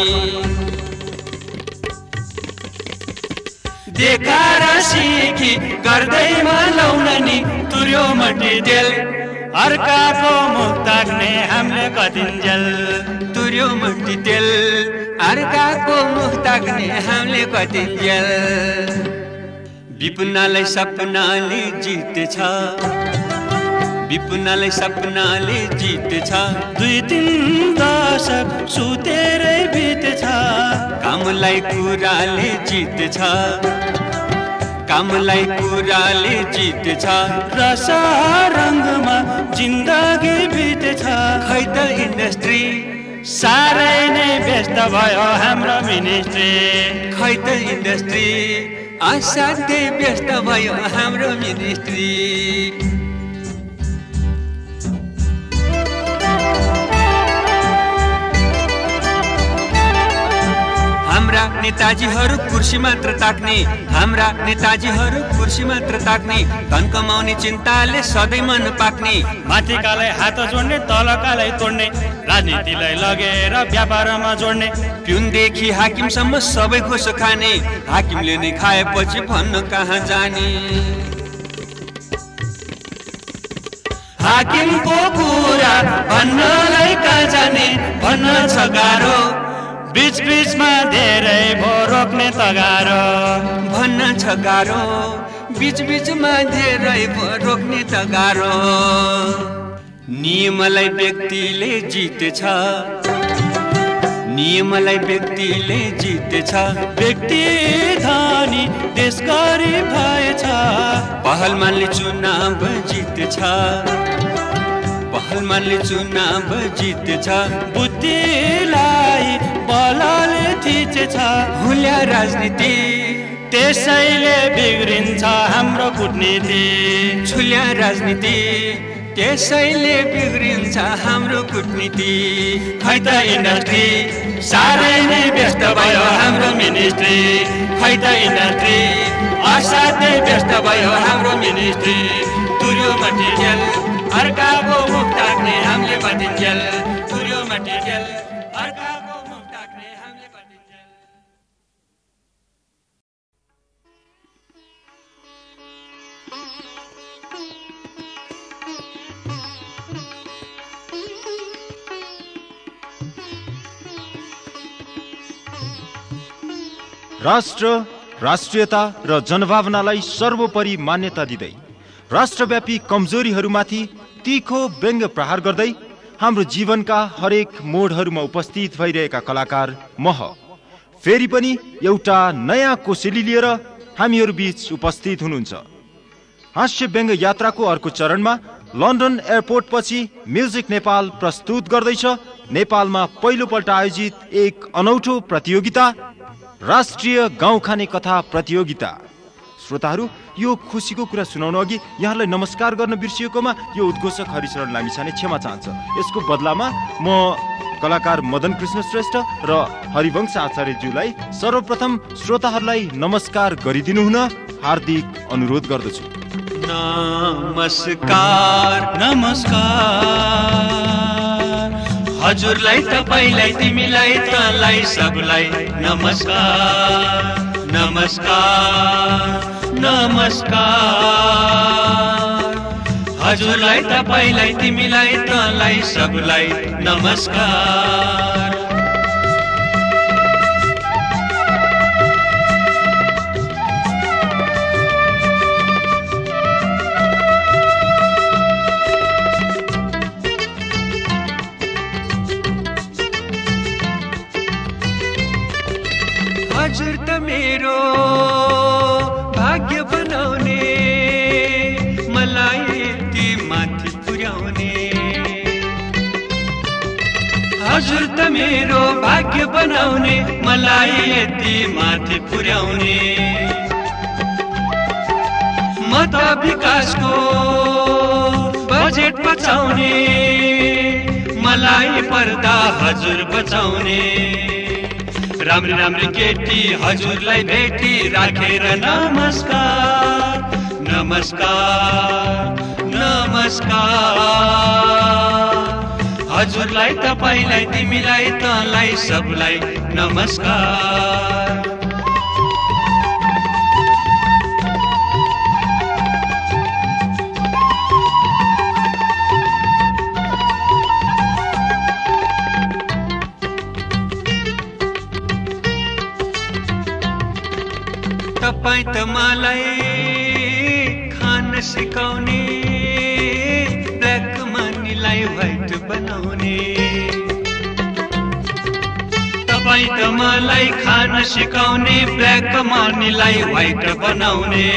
देखाएर सिकी गर्दैमा लाउन नि तुर्यो मटी तेल, अर्काको मुख ताक्ने हामीले कतिन्जेल। तुर्यो मटी तेल, अर्काको मुख ताक्ने हामीले कतिन्जेल। विपनालाई सपनाले जितेछ, विपनालाई सपनाले जितेछ। दुई तिन दशक सुतेरै बितेछ, कामलाई कुराले जितेछ, कामलाई कुराले जितेछ। रसारङ्गमा जिन्दगी बितेछ। खै त इन्डस्ट्री साह्रै नै व्यस्त भयो हाम्रो मिनिस्ट्री। खै त इन्डस्ट्री असाध्यै व्यस्त भयो हाम्रो मिनिस्ट्री। हाम्रा नेताजीहरू कुर्सी मात्र ताक्ने, हाम्रा नेताजीहरू कुर्सी मात्र ताक्ने। धन कमाउने चिन्ताले सधैँ मन पाक्ने, माथिकालाई हात जोड्ने तलकालाई तोड्ने, राजनीतिलाई लगेर व्यापारमा जोड्ने। पिउनदेखि हाकिमसम्म सबै घोस खाने, हाकिमले नै खाएपछि भन्न कहाँ जाने। हाकिमको कुरा भन्नलाई कहाँ जाने, भन्न छ गाह्रो। बीच बीचमा धेरै भो रोक्ने त गाह्रो, भन्न छ गाह्रो। बीच बीचमा धेरै भो रोक्ने त गाह्रो। नियमलाई व्यक्तिले जितेछ, नियमलाई व्यक्तिले जितेछ। व्यक्ति धनी देश गरिब भएछ, पहलमानले चुनाव जितेछ, पहलमानले चुनाव जित्छ, बुद्धिलाई बलले थिचेछ, हुल्या राजनीति त्यसैले बिग्रिन्छ हाम्रो कुटनीति। छुल्या राजनीति त्यसैले बिग्रिन्छ हाम्रो कुटनीति। खै त इन्डस्ट्री साह्रै नै व्यस्त भयो हाम्रो मिनिस्ट्री, खै त इन्डस्ट्री असाध्यै व्यस्त भयो हाम्रो मिनिस्ट्री। तुर्यो मटेरियल अर्काको मुख ताक्ने हामीले बदिन्जेल, तुर्यो मटेरियल अर्काको मुख ताक्ने हामीले बदिन्जेल। राष्ट्र, राष्ट्रियता र जनभावनालाई सर्वोपरि मान्यता दिँदै राष्ट्रव्यापी कमजोरीहरूमाथि तीखो व्यङ्ग्य प्रहार गर्दै हाम्रो जीवनका हरेक मोडहरूमा उपस्थित भइरहेका कलाकार मह फेरि पनि एउटा नयाँ कोसेली लिएर हामीहरू बीच उपस्थित हुनुहुन्छ। हास्य व्यङ्ग्य यात्राको अर्को चरणमा लन्डन एयरपोर्ट पछि म्युजिक नेपाल प्रस्तुत गर्दैछ नेपालमा पहिलोपल्ट आयोजित एक अनौठो प्रतियोगिता, राष्ट्रिय गाउँखाने कथा प्रतियोगिता। श्रोताहरू, यो खुसीको कुरा सुनाउनु अघि यहाँलाई नमस्कार गर्न बिर्सिएकोमा यो उद्घोषक हरिशरण लामिछाने क्षमा चाहन्छ। यसको बदलामा म कलाकार मदन कृष्ण श्रेष्ठ र हरिवंश आचार्यज्यूलाई सर्वप्रथम श्रोताहरूलाई नमस्कार गरिदिनु हुन हार्दिक अनुरोध गर्दछु। नमस्कार नमस्कार हजुरलाई, तपाईलाई, तिमीलाई, तँलाई, सबलाई नमस्कार नमस्कार नमस्कार हजुरलाई, तपाईलाई, तिमीलाई, तँलाई, सबलाई नमस्कार। हजुर त मेरो भाग्य बनाउने, मलाई यति माथि पुर्याउने। हजुर त मेरो भाग्य बनाउने, मलाई यति माथि पुर्याउने। म त विकासको बजेट बचाउने, मलाई पर्दा हजुर बचाउने। राम्री राम्री केटी हजुरलाई भेटी राखेर नमस्कार नमस्कार नमस्कार हजुरलाई, तपाईलाई, तिमीलाई, तँलाई, सबलाई नमस्कार। तपाईं त मलाई खान सिकाउने, ब्ल्याक मनीलाई व्हाइट बनाउने। तपाईं त मलाई खान सिकाउने, ब्ल्याक मनीलाई व्हाइट बनाउने।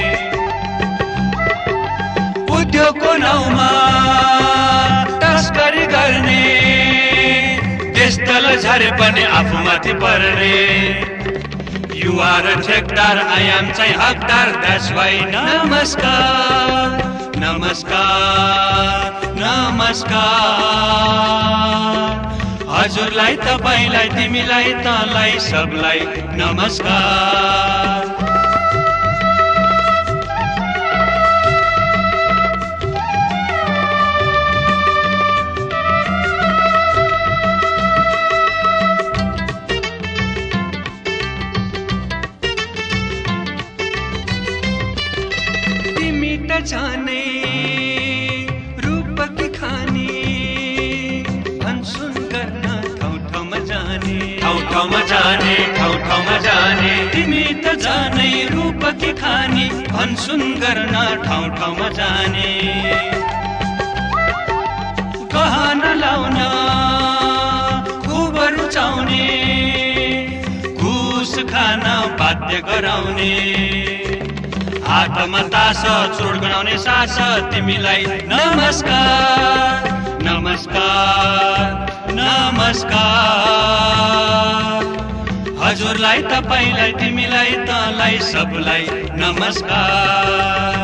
उद्योगको नाउँमा तस्करी गर्ने, देश तल झरे पनि आफूमाथि पर्ने। You are a ठेकदार, I am चाहिँ हकदार, that's why नमस्कार नमस्कार नमस्कार हजुरलाई, तपाईलाई, तिमीलाई, तँलाई, सबलाई नमस्कार। जाने रूप की खानी, भनसुन गर्न ठाउँ ठाउँमा जाने, ठाउँ ठाउँमा जाने, ठाउँ ठाउँमा जाने। तिमी त जानै रूप की खानी, भनसुन गर्न ठाउँ ठाउँमा जाने। गहना लाउन खुब रुचाउने, घुस खान बाध्य गराउने। हातमा तास चोट गराउने सास, तिमीलाई नमस्कार नमस्कार नमस्कार हजुरलाई तपाईलाई तिमीलाई तँलाई सबलाई नमस्कार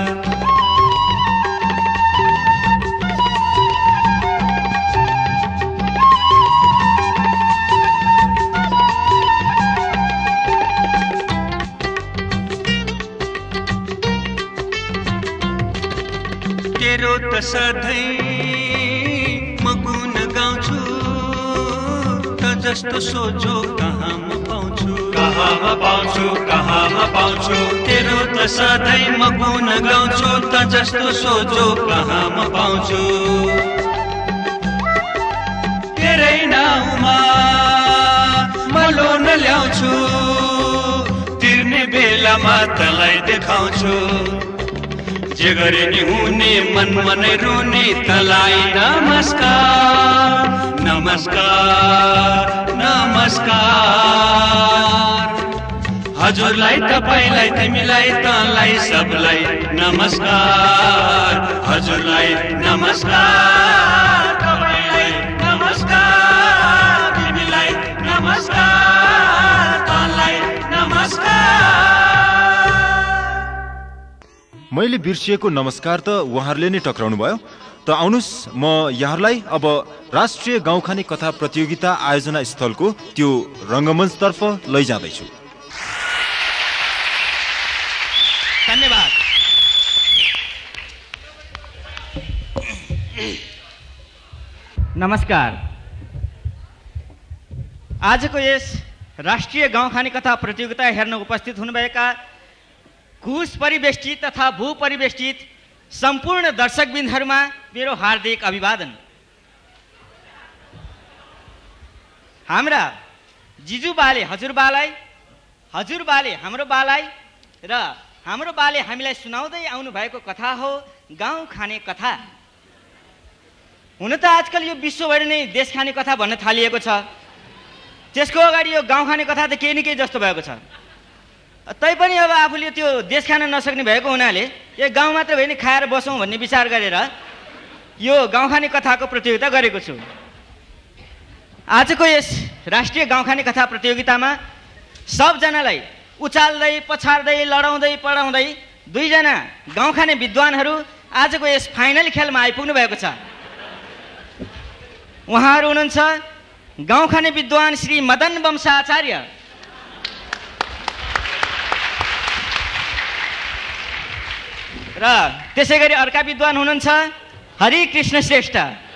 तेरो त सधैँ म गुण गाउँछु त जस्तो सोझो कहाँ म पाउँछु कहाँ म पाउँछु कहाँ म पाउँछु तेरो त सधैँ म गुण गाउँछु त जस्तो सोझो कहाँ म पाउँछु तेरै नाउँमा म लोन ल्याउँछु तिर्ने बेलामा तँलाई देखाउँछु जे गरे नि हुने मन मनै रुने तँलाई नमस्कार नमस्कार नमस्कार हजुरलाई तपाईलाई तिमीलाई तँलाई सबलाई नमस्कार हजुरलाई नमस्कार तपाईलाई नमस्कार तिमीलाई नमस्कार तँलाई नमस्कार मैले बिर्सिएको नमस्कार त उहाँहरूले नै टक्राउनु भयो। त आउनुहोस् म यहाँहरूलाई अब राष्ट्रिय गाउँखाने कथा प्रतियोगिता आयोजना स्थलको त्यो रङ्गमञ्चतर्फ लैजाँदैछु। धन्यवाद। नमस्कार। आजको यस राष्ट्रिय गाउँखाने कथा प्रतियोगिता हेर्न उपस्थित हुनुभएका घुस परिवेष्टित तथा भू परिवेष्टित सम्पूर्ण दर्शकबिन्दहरूमा मेरो हार्दिक अभिवादन। हाम्रा जिजुबाले हजुरबालाई, हजुरबाले हाम्रो बालाई र हाम्रो बाले हामीलाई सुनाउँदै आउनु भएको कथा हो गाउँ खाने कथा। हुन त आजकल यो विश्वभरि नै देश खाने कथा भन्न थालिएको छ, त्यसको अगाडि यो गाउँ खाने कथा त केही न केही जस्तो भएको छ। तैपनि अब आफूले त्यो देश खान नसक्ने भएको हुनाले यो गाउँ मात्र भए नि खाएर बसौँ भन्ने विचार गरेर यो गाउँ खाने कथाको प्रतियोगिता गरेको छु। आजको यस राष्ट्रिय गाउँ खाने कथा प्रतियोगितामा सबजनालाई उचाल्दै पछार्दै लडाउँदै पढाउँदै दुईजना गाउँ खाने विद्वानहरू आजको यस फाइनल खेलमा आइपुग्नु भएको छ। उहाँहरू हुनुहुन्छ गाउँ खाने विद्वान श्री मदन वंशा आचार्य, र त्यसै गरी अर्का विद्वान हुनुहुन्छ हरिकृष्ण श्रेष्ठ।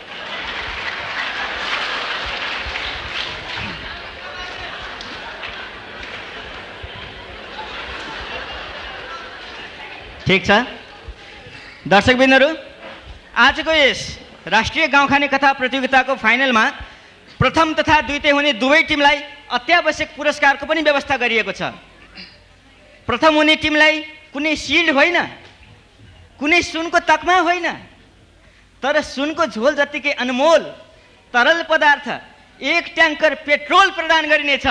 ठिक छ दर्शकबिन्दहरू, आजको यस राष्ट्रिय गाउँ खाने कथा प्रतियोगिताको फाइनलमा प्रथम तथा द्वितीय हुने दुवै टिमलाई अत्यावश्यक पुरस्कारको पनि व्यवस्था गरिएको छ। प्रथम हुने टिमलाई कुनै सिल्ड होइन, कुनै सुनको तकमा होइन, तर सुनको झोल जतिकै अनमोल तरल पदार्थ एक ट्याङ्कर पेट्रोल प्रदान गरिनेछ।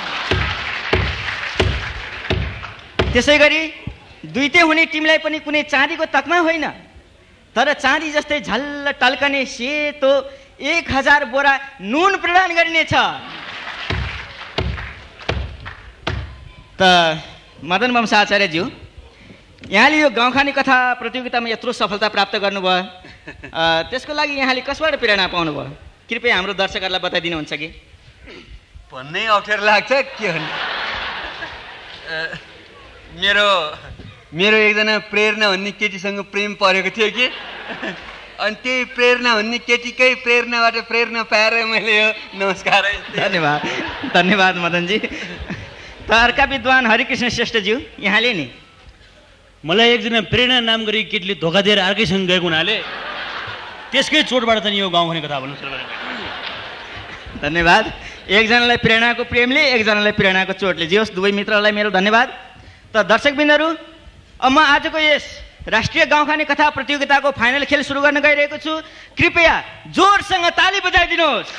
त्यसै गरी द्वितीय हुने टिमलाई पनि कुनै चाँदीको तकमा होइन, तर चाँदी जस्तै झल्ल टल्कने सेतो एक हजार बोरा नुन प्रदान गरिनेछ। त मदन वंशा आचार्यज्यू, यहाँले यो गाउँ खाने कथा प्रतियोगितामा यत्रो सफलता प्राप्त गर्नुभयो, त्यसको लागि यहाँले कसबाट प्रेरणा पाउनुभयो? कृपया हाम्रो दर्शकहरूलाई बताइदिनुहुन्छ कि? भन्नै अप्ठ्यारो लाग्छ के भन्नु। मेरो मेरो एकजना प्रेरणा भन्ने केटीसँग प्रेम परेको थियो कि, अनि त्यही प्रेरणा भन्ने केटीकै प्रेरणाबाट प्रेरणा पाएर मैले यो नमस्कार। धन्यवाद धन्यवाद मदनजी। त अर्का विद्वान हरिकृष्ण श्रेष्ठज्यू, यहाँले नि? मलाई एकजना प्रेरणा नाम गरी केटीले धोका दिएर अर्कैसँग गएको हुनाले त्यसकै चोटबाट त नि यो गाउँ खाने कथा भन्नु। धन्यवाद। एकजनालाई प्रेरणाको प्रेमले, एकजनालाई प्रेरणाको चोटले। जे होस्, दुवै मित्रलाई मेरो धन्यवाद। त दर्शकबिन्दहरू, अब म आजको यस राष्ट्रिय गाउँ खाने कथा प्रतियोगिताको फाइनल खेल सुरु गर्न गइरहेको छु। कृपया जोरसँग ताली बजाइदिनुहोस्।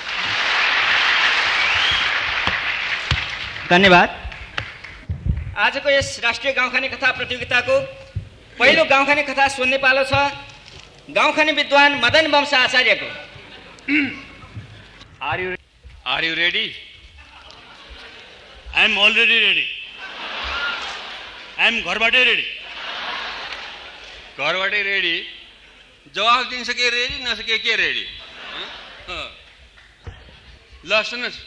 धन्यवाद। आजको यस राष्ट्रिय गाउँ खाने कथा प्रतियोगिताको पहिलो गाउँ खाने कथा सुन्ने पालो छ गाउँ खाने विद्वान मदन वंशा आचार्यको। Are you are you ready? I am already ready. I am घरबाटै रेडी। घरबाटै रेडी? जवाफ दिन्छ के रेडी नसके के रेडी? ल सुन्नुहोस्,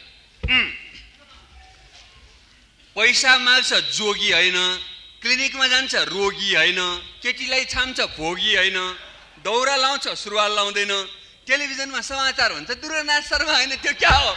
पैसा माग्छ जोगी होइन, क्लिनिकमा जान्छ रोगी होइन, केटीलाई छाम्छ भोगी होइन, दौरा लाउँछ सुरुवाल लाउँदैन, टेलिभिजनमा समाचार भन्छ दुर्गानाथ शर्मा होइन, त्यो क्या हो?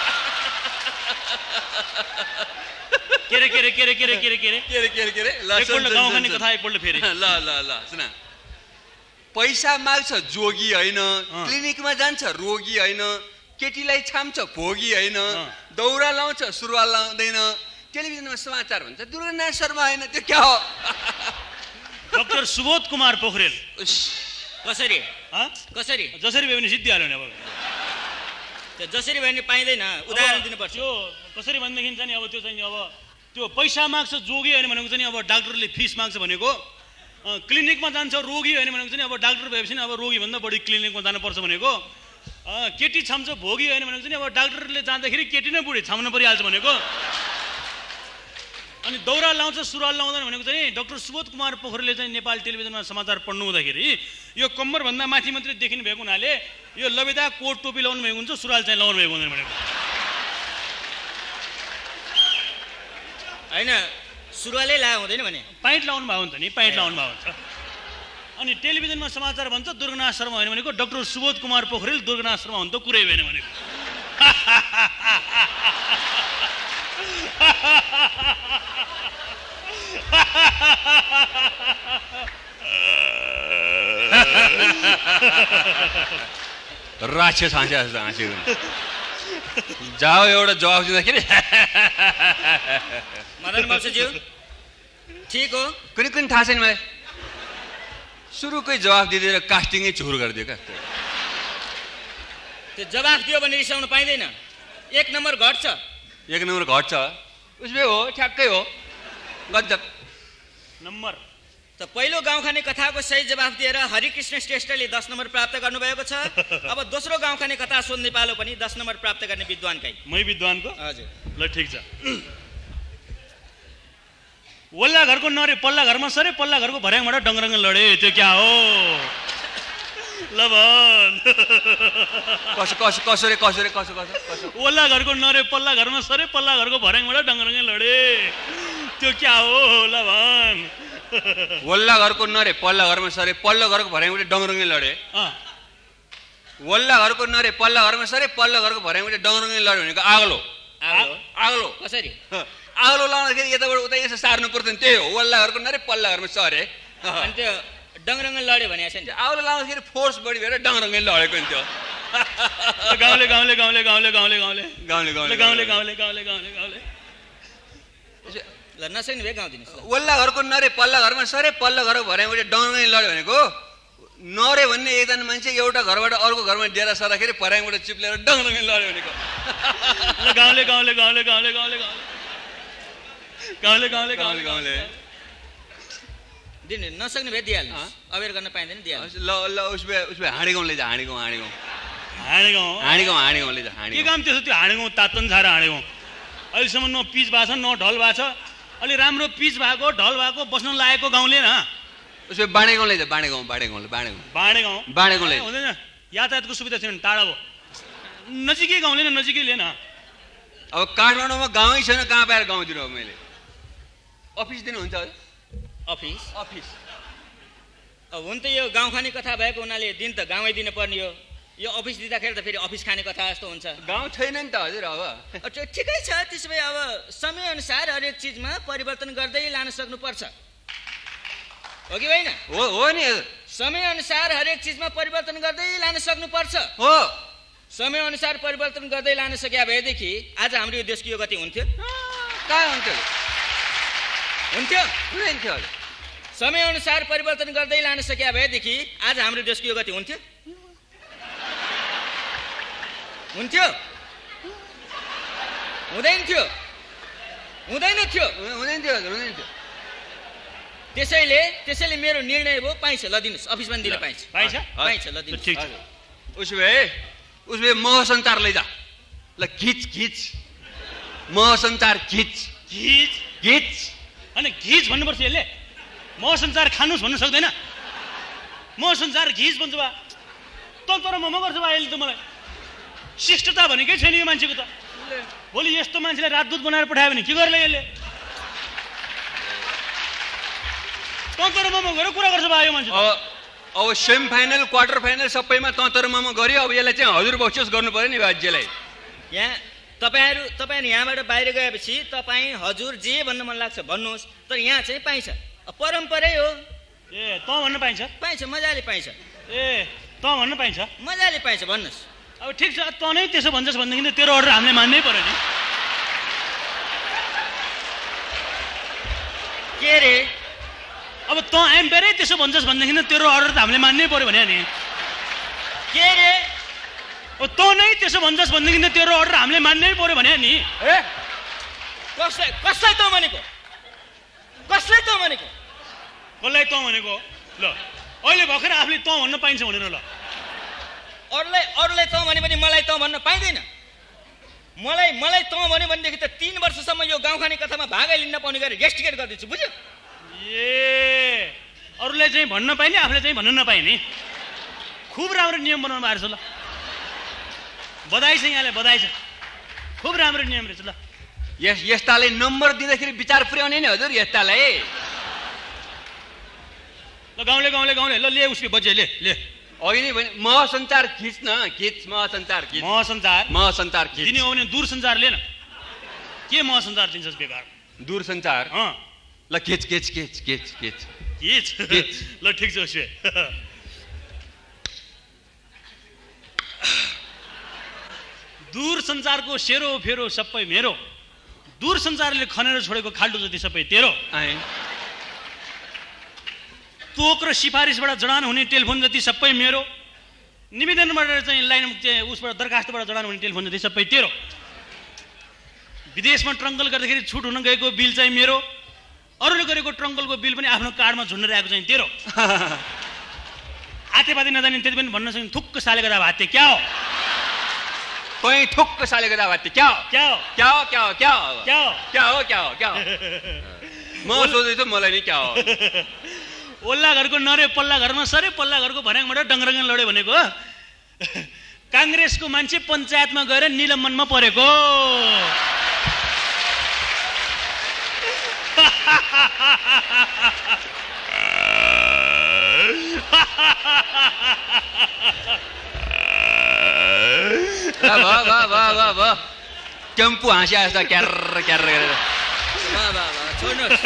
के रे के रे के रे के रे के रे के रे के रे के रे के रे ल एकपल्ट गाउँ खाने कथा एकपल्ट फेरि ल ल ल सुन। पैसा माग्छ जोगी होइन, क्लिनिकमा जान्छ रोगी होइन, केटीलाई छाम्छ भोगी होइन, दौरा लाउँछ सुरुवाल लाउँदैन, टेलिभिजनमा समाचार भन्छ दुर्गानाथ शर्मा होइन, त्यो क्या हो? डाक्टर सुबोध कुमार पोखरेल। कसरी कसरी जसरी भए पनि सिद्धिहाल्यो नि। अब त्यो जसरी भए पनि पाइँदैन, उदाहरण दिनुपर्छ। त्यो कसरी भनेदेखि चाहिँ अब त्यो चाहिँ अब त्यो पैसा माग्छ जोगी होइन भनेको चाहिँ अब डाक्टरले फिस माग्छ भनेको, क्लिनिकमा जान्छ रोगी होइन भनेको चाहिँ अब डाक्टर भएपछि अब रोगीभन्दा बढी क्लिनिकमा जानुपर्छ भनेको, केटी छाम्छ भोगी होइन भनेको चाहिँ अब डाक्टरले जाँदाखेरि केटी नै बुढी छाम्नु परिहाल्छ भनेको, अनि दौरा लाउँछ सुरुवाल लाउँदैन भनेको चाहिँ डाक्टर सुबोध कुमार पोखरेलले चाहिँ नेपाल टेलिभिजनमा समाचार पढ्नु हुँदाखेरि यो कम्मरभन्दा माथि मात्रै देखिनु भएको हुनाले यो लबेदा कोट टोपी लाउनु भएको हुन्छ, सुरुवाल चाहिँ लाउनु भएको हुँदैन भनेको। होइन सुरुवालै ला हुँदैन भने प्यान्ट लाउनु भएको हुन्छ नि, प्यान्ट लाउनु भएको हुन्छ। अनि टेलिभिजनमा समाचार भन्छ दुर्गानाथ शर्मा होइन भनेको डाक्टर सुबोध कुमार पोखरेल दुर्गानाथ शर्मा हुन् त कुरै भएन भनेको। राक्षस हाँस्या जस्तो हाँस्यो। जाओ एउटा जवाफ दिँदाखेरि मदन मल्सज्यू ठिक हो, कुनै कुनै थाहा छैन मलाई। सुरुकै जवाफ दिँदैन कास्टिङै चुर गरिदियो क्या। त्यो जवाफ दियो भने रिसाउनु पाइँदैन, एक नम्बर घट्छ। एक नम्बर घट्छ उसले हो, ठ्याक्कै हो, गजब नम्बर। त पहिलो गाउँखाने कथाको सही जवाफ दिएर हरिकृष्ण श्रेष्ठले दस नम्बर प्राप्त गर्नुभएको छ। अब दोस्रो गाउँखाने कथा सोध्ने पालो पनि दस नम्बर प्राप्त गर्ने विद्वानकै। मै विद्वानको? हजुर। ल ठिक छ। वल्ला घरको नरे पल्ला घरमा सरे, पल्ला घरको भर्याङबाट डङरङ लडे, त्यो क्या हो? ल भन। कसो कसो कसो रे कसो रे कसो कसो कसो वल्ला घरको नरे पल्ला घरमा सरे, पल्ला घरको भर्याङबाट डङरङ लडे, त्यो क्या हो? ल भन। वल्ला घरको नरे पल्ला घरमा सरे, पल्लो घरको भर्याङबाट डङरङले लडे। वल्ला घरको नरे पल्ला घरमा सरे, पल्लो घरको भर्याङबाट डङरङले लड्यो भनेको आगलो। आगलो आगलो कसरी? आगलो लाउँदाखेरि यताबाट उता यसो सार्नु पर्दैन, त्यही हो वल्ला घरको नरे पल्ला घरमा सरे। अनि त्यो डङरङ लड्यो भने चाहिँ आगलो लाउँदाखेरि फोर्स बढी भएर डङरङले लडेको नि त्यो। गाउँले गाउँले गाउँले गाउँले गाउँले गाउँले गाउँले गाउँले गाउँले गाउँले गाउँले गाउँले गाउँले ल नसक्ने भए गाउँदिनुहोस्। वल्ला घरको नरे पल्ला घरमा सरे, पल्लो घरको भर्याङबाट डङरङले लड्यो भनेको नरे भन्ने एकजना मान्छे एउटा घरबाट अर्को घरमा डेरा सर्दाखेरि भर्याङबाट चिप्लेर डङरङले लड्यो भनेको। गाउँले गाउँले गाउँले गाउँले गाउँले गाउँले गाउँले गाउँले गाउँले दिनु नसक्ने भए दिइहाल्नुहोस्, अवेर गर्न पाइँदैन दिइहाल्नुहोस्। ल ल उसमा उसमा हाँडी गाउँ लैजा, हाँडी गाउँ हाँडी गाउँ हाँडी गाउँ हाँडी गाउँ हाँडी गाउँ लैजा हाँडी के काम त्यसो? त्यो हाँडी गाउँ तातन छाएर हाँडी गाउँ अहिलेसम्म न पिच भएको छ न ढल भएको छ। अलि राम्रो पिच भएको ढल भएको बस्न लागेको गाउँले न उसमा बाँडे गाउँ लैजा, बाँडे गाउँ बाँडे गाउँ बाँडे गाउँ बाँडे गाउँ बाँडे गाउँ लैजा हुँदैन, यातायातको सुविधा छैन, टाढा भयो। नजिकै गाउँले न नजिकै लिएन। अब काठमाडौँमा गाउँै छैन, कहाँ पाएर गाउँ दिनु अब मैले? अफिस दिनुहुन्छ अफिस अफिस अब हुन त यो गाउँ खाने कथा भएको हुनाले दिन त गाउँै दिनु पर्ने हो। यो अफिस दिँदाखेरि त फेरि अफिस खाने कथा जस्तो हुन्छ। गाउँ छैन नि त हजुर। अब ठिकै छ, त्यसो भए अब समयअनुसार हरेक चिजमा परिवर्तन गर्दै लान सक्नुपर्छ, हो कि होइन? हो हो नि हजुर, समयअनुसार हरेक चिजमा परिवर्तन गर्दै लान सक्नुपर्छ। हो समयअनुसार परिवर्तन गर्दै लान सकिया भएदेखि आज हाम्रो यो देशको यो गति हुन्थ्यो? कहाँ हुन्थ्यो? हुन्थ्यो हुन्थ्यो हजुर। समयअनुसार परिवर्तन गर्दै लान सकिया भएदेखि आज हाम्रो देशको यो गति हुन्थ्यो? हुन्थ्यो? हुँदैन थियो? हुँदैन थियो? हुँदैन थियो हजुर, हुँदैन थियो। त्यसैले त्यसैले मेरो निर्णय भयो, पाइन्छ ल दिनुहोस्, अफिसमा दिन पाइन्छ पाइन्छ पाइन्छ ल दिनुहोस्। ठिक छ। उसो भए उसले महसञ्चार लैजा ल खिच खिच महसञ्चार खिच घिच खिच अनि घिच भन्नुपर्छ यसले महसञ्चार खानुस् भन्नु सक्दैन महसञ्चार घिच भन्छ बा त तर म गर्छ बा यसले त मलाई शिष्टता भनेकै छैन यो मान्छेको त भोलि यस्तो मान्छेलाई राजदूत बनाएर पठायो भने के गर्ला यसले त तर म गएर कुरा गर्छ बा यो मान्छे अब सेमी फाइनल क्वार्टर फाइनल सबैमा त तर म गऱ्यो अब यसलाई चाहिँ हजुर बक्सियोस् गर्नु पर्यो नि बाज्यलाई यहाँ तपाईँहरू तपाईँहरू यहाँबाट बाहिर गएपछि तपाईँ हजुर जे भन्न मन लाग्छ भन्नुहोस् तर यहाँ चाहिँ पाइन्छ परम्परै हो ए त भन्न पाइन्छ पाइन्छ मजाले पाइन्छ ए त भन्न पाइन्छ मजाले पाइन्छ भन्नुहोस् अब ठिक छ त नै त्यसो भन्छस् भनेदेखि तेरो अर्डर हामीले मान्नै पर्यो नि के रे अब त एम्पेयरै त्यसो भन्छस् भनेदेखि तेरो अर्डर त हामीले मान्नै पर्यो भने नि के रे ओ त नै त्यसो भन्छस् भनेदेखि तेरो अर्डर हामीले मान्नै पर्यो भने नि ए कसलाई कसलाई त भनेको कसलाई त भनेको कसलाई त भनेको ल अहिले भर्खर आफूले त भन्न पाइन्छ भनेर ल अरूलाई अरूलाई त भने पनि मलाई त भन्न पाइँदैन मलाई मलाई त भन्यो भनेदेखि त तीन वर्षसम्म यो गाउँ खाने कथामा भागै लिन पाउने गरेर रेस्टिकेट गरिदिन्छु बुझ्यो ए अरूलाई चाहिँ भन्न पाइने आफूले चाहिँ भन्न नपाइने खुब राम्रो नियम बनाउनु भएको छ ल बधाई छ यहाँले बधाई छ खुब राम्रो नियम रहेछ ल यस यस्तालाई नम्बर दिँदाखेरि विचार पुर्याउने नि हजुर यस्तालाई ल गाउँले गाउँले गाउँले ल ले उसले बजे ले ले अघि नै भने महसञ्चार खिच न खिच महसञ्चार खिच महसञ्चार महसञ्चार खिच दिने हो भने दूरसञ्चार ले न के महसञ्चार दिन्छस् बेकार दूरसञ्चार अँ ल खिच खिच खिच खिच खिच खिच खिच ल ठिक छ उसले दूरसञ्चारको सेरो फेरो सबै मेरो दूरसञ्चारले खनेर छोडेको खाल्टो जति सबै तेरो तोक र सिफारिसबाट जडान हुने टेलिफोन जति सबै मेरो निवेदनबाट चाहिँ लाइन उसबाट दरखास्तबाट जडान हुने टेलिफोन जति सबै तेरो विदेशमा ट्रङ्कल गर्दाखेरि छुट हुन गएको बिल चाहिँ मेरो अरूले गरेको ट्रङ्कलको बिल पनि आफ्नो कार्डमा झुन्डेर आएको चाहिँ तेरो आतेपाती नजाने त्यति पनि भन्न सक्ने थुक्क साले गर्दा भाते क्या हो कहीँ ठुक्क साले गर्दा भाते क्या हो क्या हो क्या हो क्या हो क्या हो क्या हो क्या हो क्या हो क्या हो म सोच्दैछु मलाई नि क्या हो ओल्ला घरको नरे पल्ला घरमा सरे पल्ला घरको भर्याङबाट डङ्गरङ्गन लड्यो भनेको काङ्ग्रेसको मान्छे पञ्चायतमा गएर निलम्बनमा परेको वाह वाह वाह वाह वाह टेम्पो हाँस्या जस्तो क्यार क्यार गरेर वाह वाह वाह छोड्नुहोस्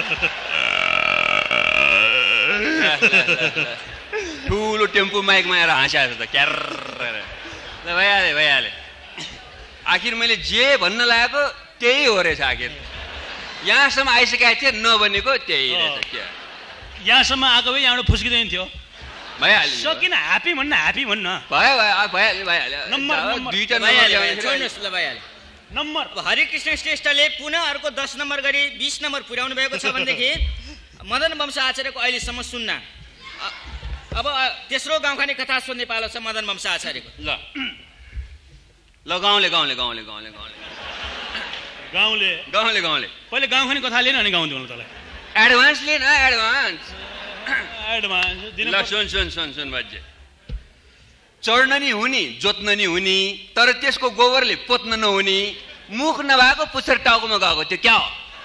ठुलो टेम्पो माइकमा आएर हाँस्या जस्तो क्यार भइहाल्यो भइहाल्यो आखिर मैले जे भन्न लागेको त्यही हो रहेछ आखिर यहाँसम्म आइसकेको थिएँ नबनेको त्यही रहेछ क्या यहाँसम्म आएको भए यहाँबाट फुस्किँदैन थियो भइहाल्यो सकिन ह्याप्पी भन्न ह्याप्ी भन्न भयो भयो भइहाल्यो भइहाल्यो नम्बर, नम्बर। दुईवटा भइहाल्यो नम्बर छोड्नुहोस् ल भइहाल्यो नम्बर अब हरिकृष्ण श्रेष्ठले पुनः अर्को दस नम्बर गरी बिस नम्बर पुर्याउनु भएको छ भनेदेखि मदन वंश आचार्यको अहिलेसम्म सुन्न अ- अब अ, तेस्रो गाउँखाने कथा सुन्ने पालो छ मदन वंश आचार्यको ल ल गाउँले गाउँले गाउँले गाउँले गाउँले गाउँले गाउँले गाउँले पहिले गाउँ खाने कथा लिएन अनि गाउँदिउँ तँलाई एडभान्स लिएन एडभान्स एडभान्स दिन ल सुन सुन सुन सुन बाजे चढ्न नि हुने जोत्न नि हुने तर त्यसको गोबरले पोत्न नहुने मुख नभएको पुच्छर टाउकोमा गएको त्यो क्या हो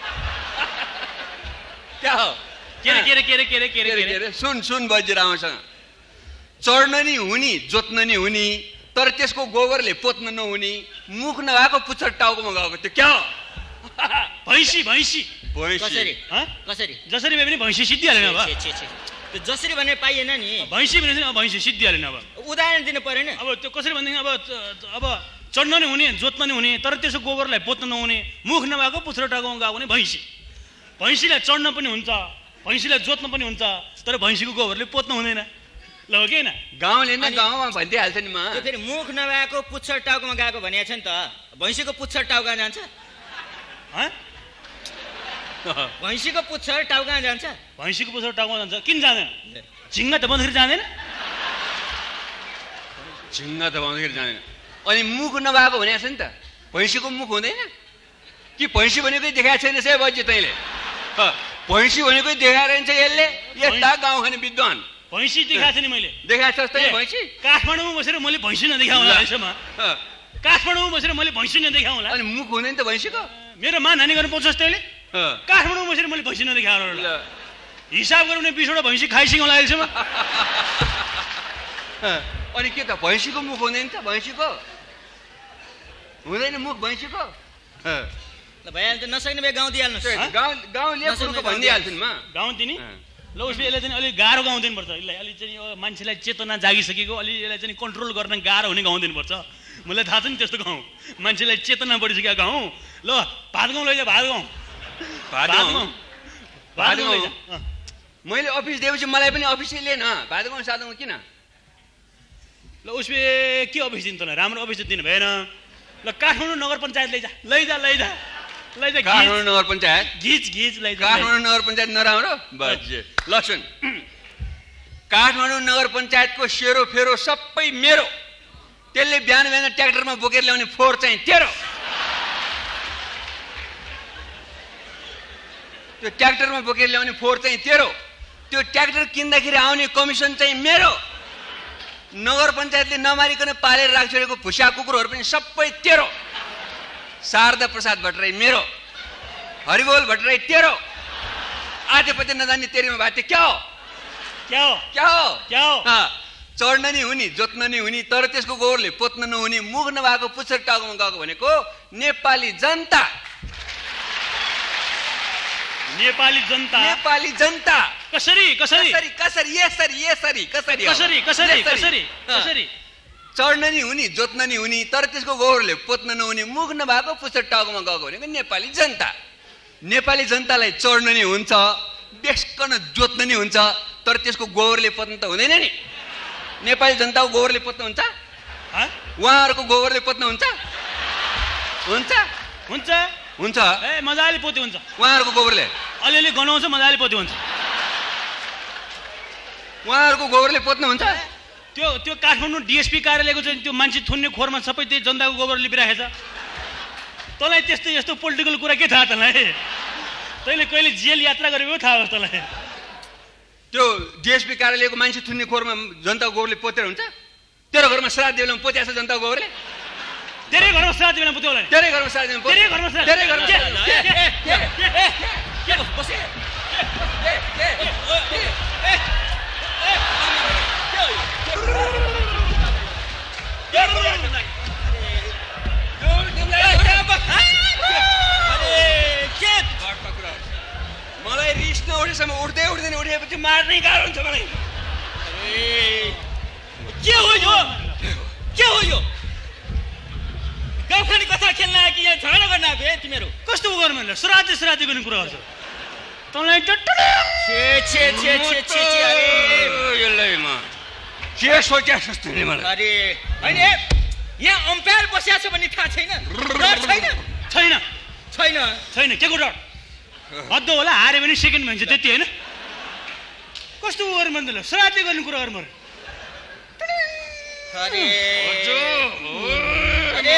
क्या हो के रे के रे के रे के रे के रे के के रे, के रे रे? सुन सुन बजी राम्रोसँग चढ्न नि हुने जोत्न नि हुने तर त्यसको गोबरले पोत्न नहुने मुख नभएको पुच्छर टाउकोमा गएको त्यो क्या हो भैँसी भैँसी भैँसी। कसरी हँ? कसरी जसरी भए पनि भैँसी सिद्धिहालेन अब छे, छे, छे। त्यो जसरी भने पाइएन नि भैँसी भने अब भैँसी सिद्धिहालेन अब उदाहरण दिनु परेन अब त्यो कसरी भनेदेखि अब अब चढ्न नि हुने जोत्न नि हुने तर त्यसको गोबरलाई पोत्न नहुने मुख नभएको पुच्छर टाउकोमा गएको भने भैँसी भैँसीलाई चढ्न पनि हुन्छ भैँसीलाई जोत्न पनि हुन्छ तर भैँसीको गोबरले पोत्न हुँदैन ल हो कि होइन गाउँले नै अनि- गाउँमा भनिदिइहाल्छ नि म त्यो फेरि मुख नभएको पुच्छर टाउकोमा गएको भनेको छ नि त भैँसीको पुच्छर टाउका जान्छ हँ? भैँसीको पुच्छर टाउका जान्छ भैँसीको पुच्छर टाउकोमा जान्छ किन जाँदैन झिङ्गा त बन्दाखेरि जाँदैन झिङ्गा दबाउँदाखेरि जाँदैन। अनि मुख नभएको भनेको छ नि त, भैँसीको मुख हुँदैन कि? भैँसी भनेकै देखाएको छैन है बज्यो तैँले? भैँसी भनेकै देखाएर छ यसले। यस्ता गाउँ खाने विद्वान भैँसी देखाएको थिएँ नि मैले। देखाएको छ तैँले भैँसी? काठमाडौँमा बसेर मैले भैँसी नदेखाउँला यसमा। काठमाडौँमा बसेर मैले भैँसी नदेखाउँला। अनि मुख हुँदैन त भैँसीको? मेरो मान हानि गर्नु पाउँछस् तैँले? काठमाडौँमा बसेर मैले भैँसी नदेखाएर हिसाब गराउने बिसवटा भैँसी खाइसिङ होला अहिलेसम्म। अनि के त भैँसीको मुख हुँदैन त? भैँसीको हुँदैन मुख भैँसीको? ल भइहाल्छ, नसक्ने भए गाउँ दिइहाल्नुहोस्। गाउँ गाउँले कुरोको भनिदिइहाल्छु नि म। गाउँ दिने ल उसले यसलाई चाहिँ अलिक गाह्रो गाउँ दिनुपर्छ। यसलाई अलिक चाहिँ यो मान्छेलाई चेतना जागिसकेको अलि यसलाई चाहिँ कन्ट्रोल गर्न गाह्रो हुने गाउँ दिनुपर्छ। मलाई थाहा छ नि त्यस्तो गाउँ, मान्छेलाई चेतना बढिसकेको गाउँ। ल भात गाउँ लैजा, भात गाउँ भात गाउँ भात गाउँ मैले अफिस दिएपछि मलाई पनि अफिसै लिएन। भात गाउँ सात गाउँ किन? ल उसले के अफिस दिनु तँलाई? राम्रो अफिस दिनु भएन। ल काठमाडौँ नगर पञ्चायत लैजा, लैजा लैजा लैजा काठमाडौँ नगर पञ्चायत घिच घिच लैजा। काठमाडौँ नगर पञ्चायत नराम्रो बजे। ल सुन, काठमाडौँ नगर पञ्चायतको सेरो फेरो सबै मेरो। त्यसले बिहान बिहान ट्र्याक्टरमा बोकेर ल्याउने फोहोर चाहिँ तेरो। त्यो ट्र्याक्टरमा बोकेर ल्याउने फोहोर चाहिँ तेरो। त्यो ट्र्याक्टर किन्दाखेरि आउने कमिसन चाहिँ मेरो। नगर पञ्चायतले नमारिकन पालेर राखिसकेको भुसा कुकुरहरू पनि सबै तेरो। शारदा प्रसाद भट्टराई मेरो, हरिबोल भट्टराई तेरो। आतेपते नजान्ने तेरीमा बाटे क्या हो? क्या हो? क्या हो? क्या हो? चढ्न नि हुने, जोत्न नि हुने, तर त्यसको गोबरले पोत्न नहुने, मुख नभएको पुच्छर टाउकोमा गएको भनेको नेपाली जनता। नेपाली जनता नेपाली जनता कसरी कसरी कसरी कसरी यसरी यसरी कसरी कसरी कसरी कसरी कसरी चढ्न नि हुने, जोत्न नि हुने, तर त्यसको गोबरले पोत्न नहुने, मुख नभएको पुच्छर टाउकोमा गएको भनेको नेपाली जनता। नेपाली जनतालाई चढ्न नि हुन्छ, बेसकन जोत्न नि हुन्छ, तर त्यसको गोबरले पोत्न त हुँदैन नि। नेपाली जनताको गोबरले पोत्न हुन्छ? उहाँहरूको गोबरले पोत्न हुन्छ? हुन्छ हुन्छ हुन्छ ए मजाले पोते हुन्छ। उहाँहरूको गोबरले अलिअलि गनाउँछ, मजाले पोते हुन्छ। उहाँहरूको गोबरले पोत्न हुन्छ? त्यो त्यो काठमाडौँ डिएसपी कार्यालयको चाहिँ त्यो मान्छे थुन्ने खोरमा सबै त्यही जनताको गोबर लिपिराखेछ। तँलाई त्यस्तो यस्तो पोलिटिकल कुरा के थाहा तँलाई? तैँले कहिले जेल यात्रा गरेको थाहा होस् तँलाई? त्यो डिएसपी कार्यालयको मान्छे थुन्ने खोरमा जनताको गोबरले पोतेर हुन्छ? तेरो घरमा श्राद्ध बेलामा पोतेछ जनताको गोबरले? तेरै घरमा श्राद्ध बेलामा पोत्यो होला? तेरै घरमा श्राद्ध बेलामा तेरै घरमा श्राद्ध तेरै घरमा मलाई रिस नउठेसम्म उठ्दै उठ्दैन, उठेपछि मार्नै गाह्रो हुन्छ मलाई। के हो यो? के हो यो? गाउँखाने कथा खेल्न आयो कि यहाँ झगडा गर्न आएको है तिमीहरू? कस्तो गर्नु भने श्राद्ध श्राद्ध गर्ने कुरा गर्छ तँलाई? छे छे छे छे छे अरे यसलाई म के सोचे जस्तो नि मलाई। अरे हैन यहाँ अम्पायर बसिया छ भन्ने थाहा छैन? डर छैन? छैन छैन छैन के को डर? हद्दो होला, हारे भने सेकेन्ड भन्छ त्यति होइन? कस्तो गर्नु भन्दैन? श्राद्ध गर्ने कुरा गर्नु पर्यो। अरे अरे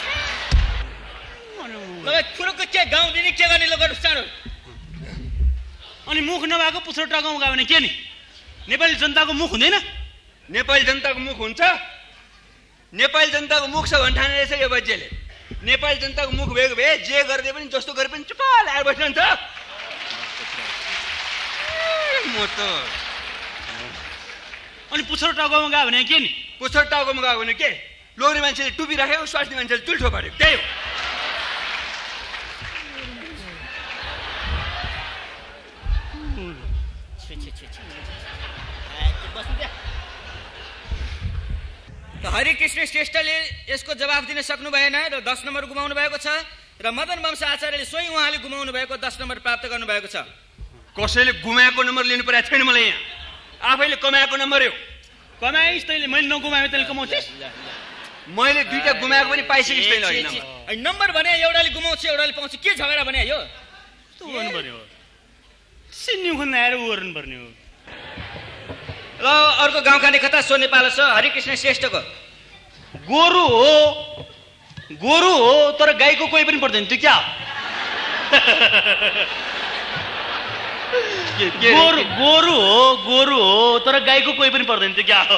ल कुरोको के गाउँ दिने के गर्ने? ल गर्नु चाँडो। अनि मुख नभएको पुच्छर टाउकोमा गयो भने के नि? नेपाली जनताको मुख हुँदैन? नेपाली जनताको मुख हुन्छ? नेपाली जनताको मुख छ भने ठाने रहेछ यो बच्चेले। नेपाली जनताको मुख भएको भए जे गर्दै पनि जस्तो गरे पनि चुप्प लगाएर बस्नुहुन्छ। म त अनि पुच्छर टाउकोमा गयो भने के नि? पुच्छर टाउकोमा गयो भने के? लोग्ने मान्छेले टुपी राखेको, स्वास्नी मान्छेले चुल्ठो पारेको, त्यही हो। हरिकृष्ण श्रेष्ठले यसको जवाफ दिन सक्नु भएन र दस नम्बर गुमाउनु भएको छ र मदन वंश आचार्यले स्वयं उहाँले गुमाउनु भएको दस नम्बर प्राप्त गर्नु भएको छ। कसैले गुमाएको नम्बर लिनु परेको छैन मलाई। यहाँ आफैले कमाएको नम्बर हो। कमाइस् तैँले, मैले नगुमाए तैँले कमाउँछिस्? मैले दुईटा गुमाएको पनि पाइसकेँ तैँले। नम्बर भने एउटाले गुमाउँछ एउटाले पाउँछ, के झगडा भने यो? यस्तो गर्नु पर्यो, सिन्यु खोज्न आएर उ गर्नुपर्ने हो। ल अर्को गाउँखाने कथा सोध्ने पालो छ हरिकृष्ण श्रेष्ठको। गोरु हो गोरु हो तर गाईको कोही पनि पर्दैन त्यो क्या गोरु गोरु हो गोरु हो तर गाईको कोही पनि पर्दैन त्यो क्या हो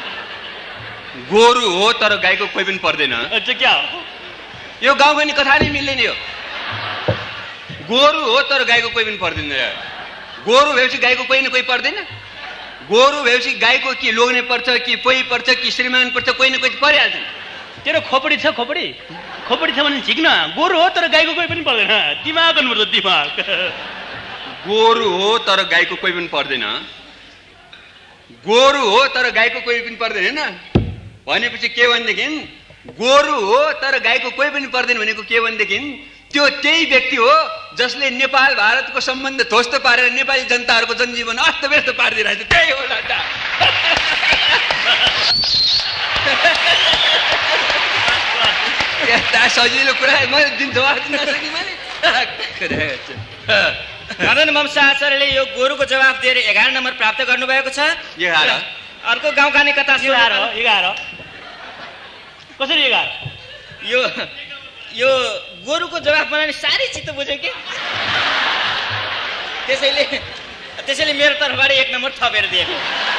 गोरु हो तर गाईको कोही पनि पर्दैन त्यो क्या हो यो गाउँको नि कथा नै मिल्दैन यो गोरु हो तर गाईको कोही पनि पर्दैन गोरु भएपछि गाईको कोही न कोही पर्दैन गोरु भएपछि गाईको कि लोग्ने पर्छ कि पोइ पर्छ कि श्रीमान पर्छ कोही न कोही परिहाल्छ तेरो खोपडी छ खोपडी खोपडी छ भने ठिक न गोरु हो तर गाईको कोही पनि पर्दैन दिमाग गर्नुपर्छ दिमाग गोरु हो तर गाईको कोही पनि पर्दैन गोरु हो तर गाईको कोही पनि पर्दैन हैन भनेपछि के भनेदेखि गोरु हो तर गाईको कोही पनि पर्दैन भनेको के भनेदेखि त्यो त्यही व्यक्ति हो जसले नेपाल भारतको सम्बन्ध ध्वस्त पारेर नेपाली जनताहरूको जनजीवन अस्तव्यस्त पारिदिरहेछ त्यही हो लाटा यस्ता सजिलो कुरा मैले दिन जवाफ दिन नसके मैले मदन वंश आचार्यले यो गोरुको जवाफ दिएर एघार नम्बर प्राप्त गर्नुभएको छ एघार अर्को गाउँ खाने कथा एघार एघार कसरी एघार यो यो गोरुको जवाफ बनाउने साह्रै चित्त बुझ्यो कि त्यसैले त्यसैले मेरो तर्फबाट एक नम्बर थपेर दिएको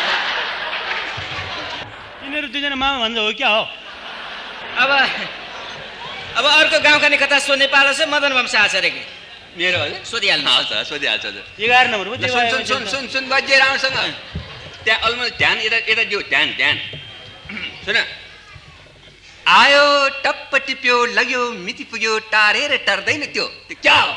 यिनीहरू दुईजना मामा भन्छ हो क्या हो अब अब अर्को गाउँ खाने कथा सोध्ने पालो छ मदन वंश आचार्यको मेरो हजुर सोधिहाल्नु हस् सोधिहाल्छ हजुर एघार नम्बर हो सुन सुन सुन सुन सुन बजे राम्रोसँग त्यहाँ अलमोस्ट ध्यान यता यता दियो ध्यान ध्यान सुन आयो टप्प टिप्यो लग्यो मिति पुग्यो टारेर टर्दैन त्यो त्यो क्या हो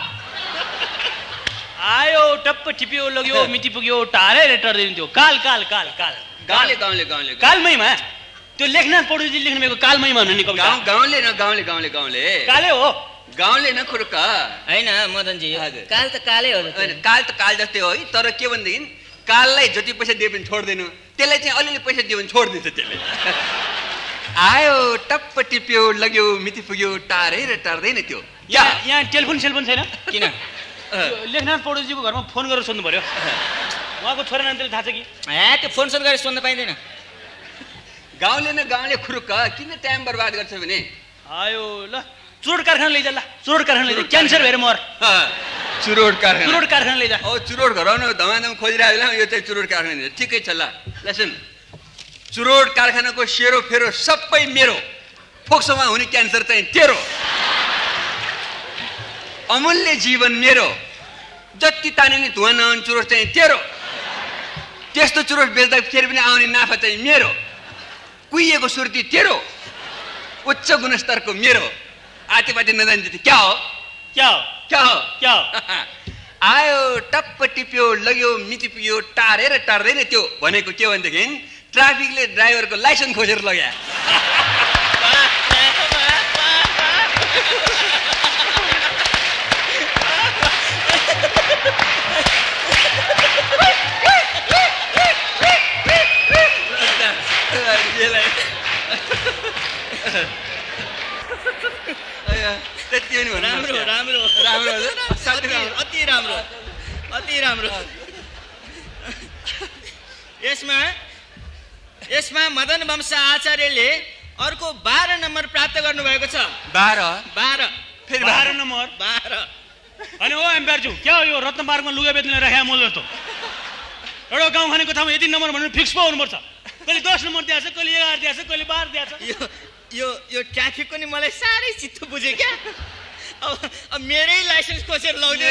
आयो टप्प टिप्यो लग्यो मिति पुग्यो टारेर टर्दैन त्यो काल काल काल काल गाउँले गाउँले गाउँले कालमैमा त्यो लेखनाथ पौडेलजी लेख्नु भएको कालमैमा भन्ने कविता गाउँ गाउँले न गाउँले गाउँले गाउँले काले हो गाउँले न खुर्क हैन मदनजी काल त कालै हो काल त काल जस्तै हो है तर के भनेदेखि काललाई जति पैसा दिए पनि छोड्दैन त्यसलाई चाहिँ अलिअलि पैसा दियो भने छोडिदिन्छ त्यसले आयो टप्प टिप्यो लग्यो मिति पुग्यो टारेर टार्दैन त्यो यहाँ यहाँ टेलिफोन सेलफोन छैन किन लेखनाथ पौडेलजीको घरमा फोन गरेर सोध्नु पर्यो उहाँको छोरा नानीले थाहा छ कि ए त्यो फोन सोन गरेर सोध्न पाइँदैन गाउँले न गाउँले खुर्क किन टाइम बर्बाद गर्छ भने आयो ल चुरोट कारखाना लैजा ल चुरोट कारखाना लैजा क्यान्सर भएर मर चुरोट कारखाना चुरोट कारखाना लैजा ओ चुरोट घराउन धमाधम खोजिरहेको बेला यो चाहिँ चुरोट कारखाना ठिकै छ ल ल सुन चुरोट कारखानाको सेरो फेरो सबै मेरो फोक्सोमा हुने क्यान्सर चाहिँ तेरो अमूल्य जीवन मेरो जति तानिने धुवा नआउने चुरोट चाहिँ तेरो त्यस्तो चुरोट बेच्दाखेरि पनि आउने नाफा चाहिँ मेरो कुहिएको सुर्ती तेरो उच्च गुणस्तरको मेरो आतेपाते नजान्थे क्या हो क्या हो क्या हो क्या हो आयो टप्प टिप्यो लग्यो मिति पुग्यो टारेर टार्दैन त्यो भनेको के भनेदेखि ट्राफिकले ड्राइभरको लाइसेन्स खोजेर लग्या त्यति नि राम्रो राम्रो राम्रो अति राम्रो अति राम्रो यसमा यसमा मदन वंश आचार्यले अर्को बाह्र नम्बर प्राप्त गर्नुभएको छ बाह्र बाह्र फेरि बाह्र नम्बर बाह्र अनि ओ एम्पायरज्यू क्या हो यो रत्नपार्कमा लुगा बेच्ने राख्या मोल जस्तो एउटा गाउँ खानेको ठाउँमा यति नम्बर भनेर फिक्स पो हुनुपर्छ कहिले दस नम्बर दिएको छ कहिले एघार दिएको छ कहिले बाह्र दिएको छ यो यो यो ट्राफिकको नि मलाई साह्रै चित्त बुझ्यो क्या अब अब मेरै लाइसेन्स खोजेर लगाउने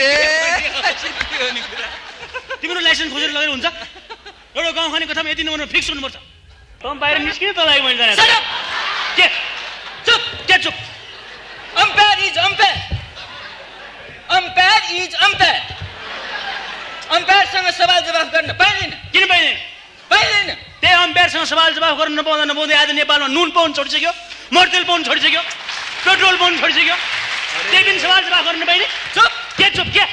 तिम्रो लाइसेन्स खोजेर लगेर हुन्छ एउटा गाउँ खाने कथामा यति नम्बर फिक्स हुनुपर्छ तँ बाहिर निस्किने तँलाई मैले जाने के चुप के चुप umpire is umpire umpire is umpire अम्पायरसँग सवाल जवाफ गर्न पाइँदैन किन पाइँदैन पाइँदैन त्यही अम्पायरसँग सवाल जवाफ गर्न नपाउँदा नपाउँदै आज नेपालमा नुन पाउनु छोडिसक्यो मर्तेल पाउनु छोडिसक्यो पेट्रोल पाउनु छोडिसक्यो त्यही पनि सवाल जवाफ गर्न पाइने चुप के चुप के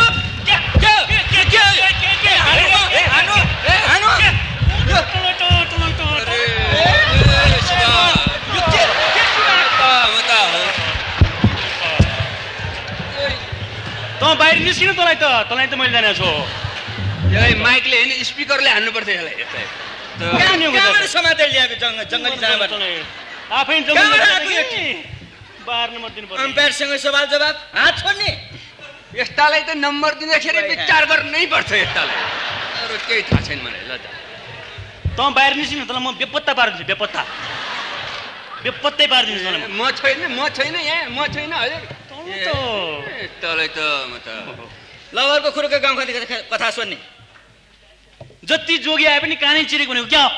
तँ बाहिर निस्किनु तँलाई त तँलाई त मैले जानेको छु माइकले होइन स्पिकरले हान्नुपर्छ यसलाई कहाँबाट समातेर ल्याएको जङ्गली जनावर आफै बाह्र नम्बर दिनुपर्छ। अम्पायरसँग सवाल जवाब हात छोड्ने। यस्तालाई त नम्बर दिँदाखेरि विचार गर्नै पर्छ यस्तालाई। अरू केही थाहा छैन मलाई। ल त त बाहिर निस्किनु तँलाई म बेपत्ता पारिदिन्छु बेपत्ता बेपत्तै पारिदिन्छु तँलाई म छैन म छैन यहाँ म छैन हजुर तँलाई त म त लवरको खुरुको गाउँखाने कथा सुन्ने। जति जोगी आए पनि कानै चिरेको भनेको क्या हो?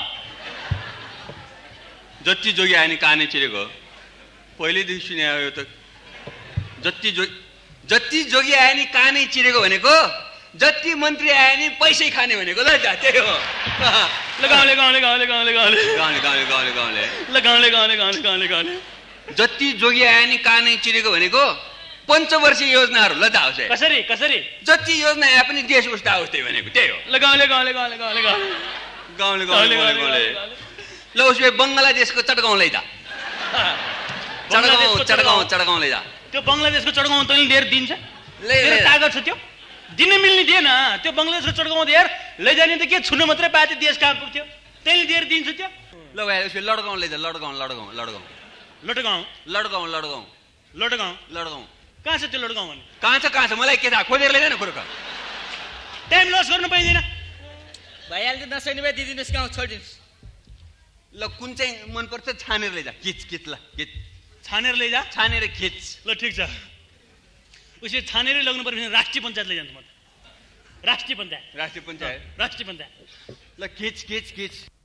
जति जोगी आए नि कानै चिरेको पहिल्यैदेखि सुने आयो त। जति जो जति जोगी आए नि कानै चिरेको भनेको जति मन्त्री आए नि पैसै खाने भनेको। ल त्यही हो। ल गाउँले गाउँले गाउँले गाउँले गाउँले गाउँले गाउँले गाउँले गाउँले ल गाउँले गाउँले गाउँले गाउँले गाउँले जति जोगी आए नि कानै चिरेको भनेको पञ्चवर्षीय योजनाहरू। ल त आउँछ कसरी कसरी जति योजना आए पनि देश उस्ता उस्तै भनेको त्यही हो। ल गाउँले गाउँले गाउँले गाउँले गाउँले गाउँले गाउँले गाउँले ल उसले बङ्गलादेशको चटगाउँ लै जा। चटगाउँ चटगाउँ चटगाउँ लै जा। त्यो बङ्गलादेशको चटगाउँ तैँले लिएर दिन्छ? तेरो तागत छ त्यो? दिन मिल्ने दिएन। त्यो बङ्गलादेशको चटगाउँ दिएर लैजाने त के छुनु मात्रै पाए देश कहाँ पुग्थ्यो? तैँले दिएर दिन्छु त्यो? ल भाइ उसले लडगाउँ लै जा। लडगाउँ लडगाउँ लडगाउँ लटगाउँ लडगाउँ लडगाउँ लटगाउँ लडगाउँ कहाँ छ त्यो लटगाउँ भने? कहाँ छ कहाँ छ मलाई के थाहा? खोजेर लैजान कुरोका। टाइम लस गर्नु पाइँदैन। भइहाल्छ नसक्ने भए दिदिनुहोस् गाउँ छोडिदिनुहोस्। ल कुन चाहिँ मनपर्छ छानेर लैजा। खिच खिच ल खिच छानेर लैजा। छानेर खिच। ल ठिक छ उसले छानेरै लग्नु पर्यो भने राष्ट्रिय पञ्चायत लैजान्छ म त। राष्ट्रिय पञ्चायत राष्ट्रिय पञ्चायत राष्ट्रिय पञ्चायत ल खिच खिच खिच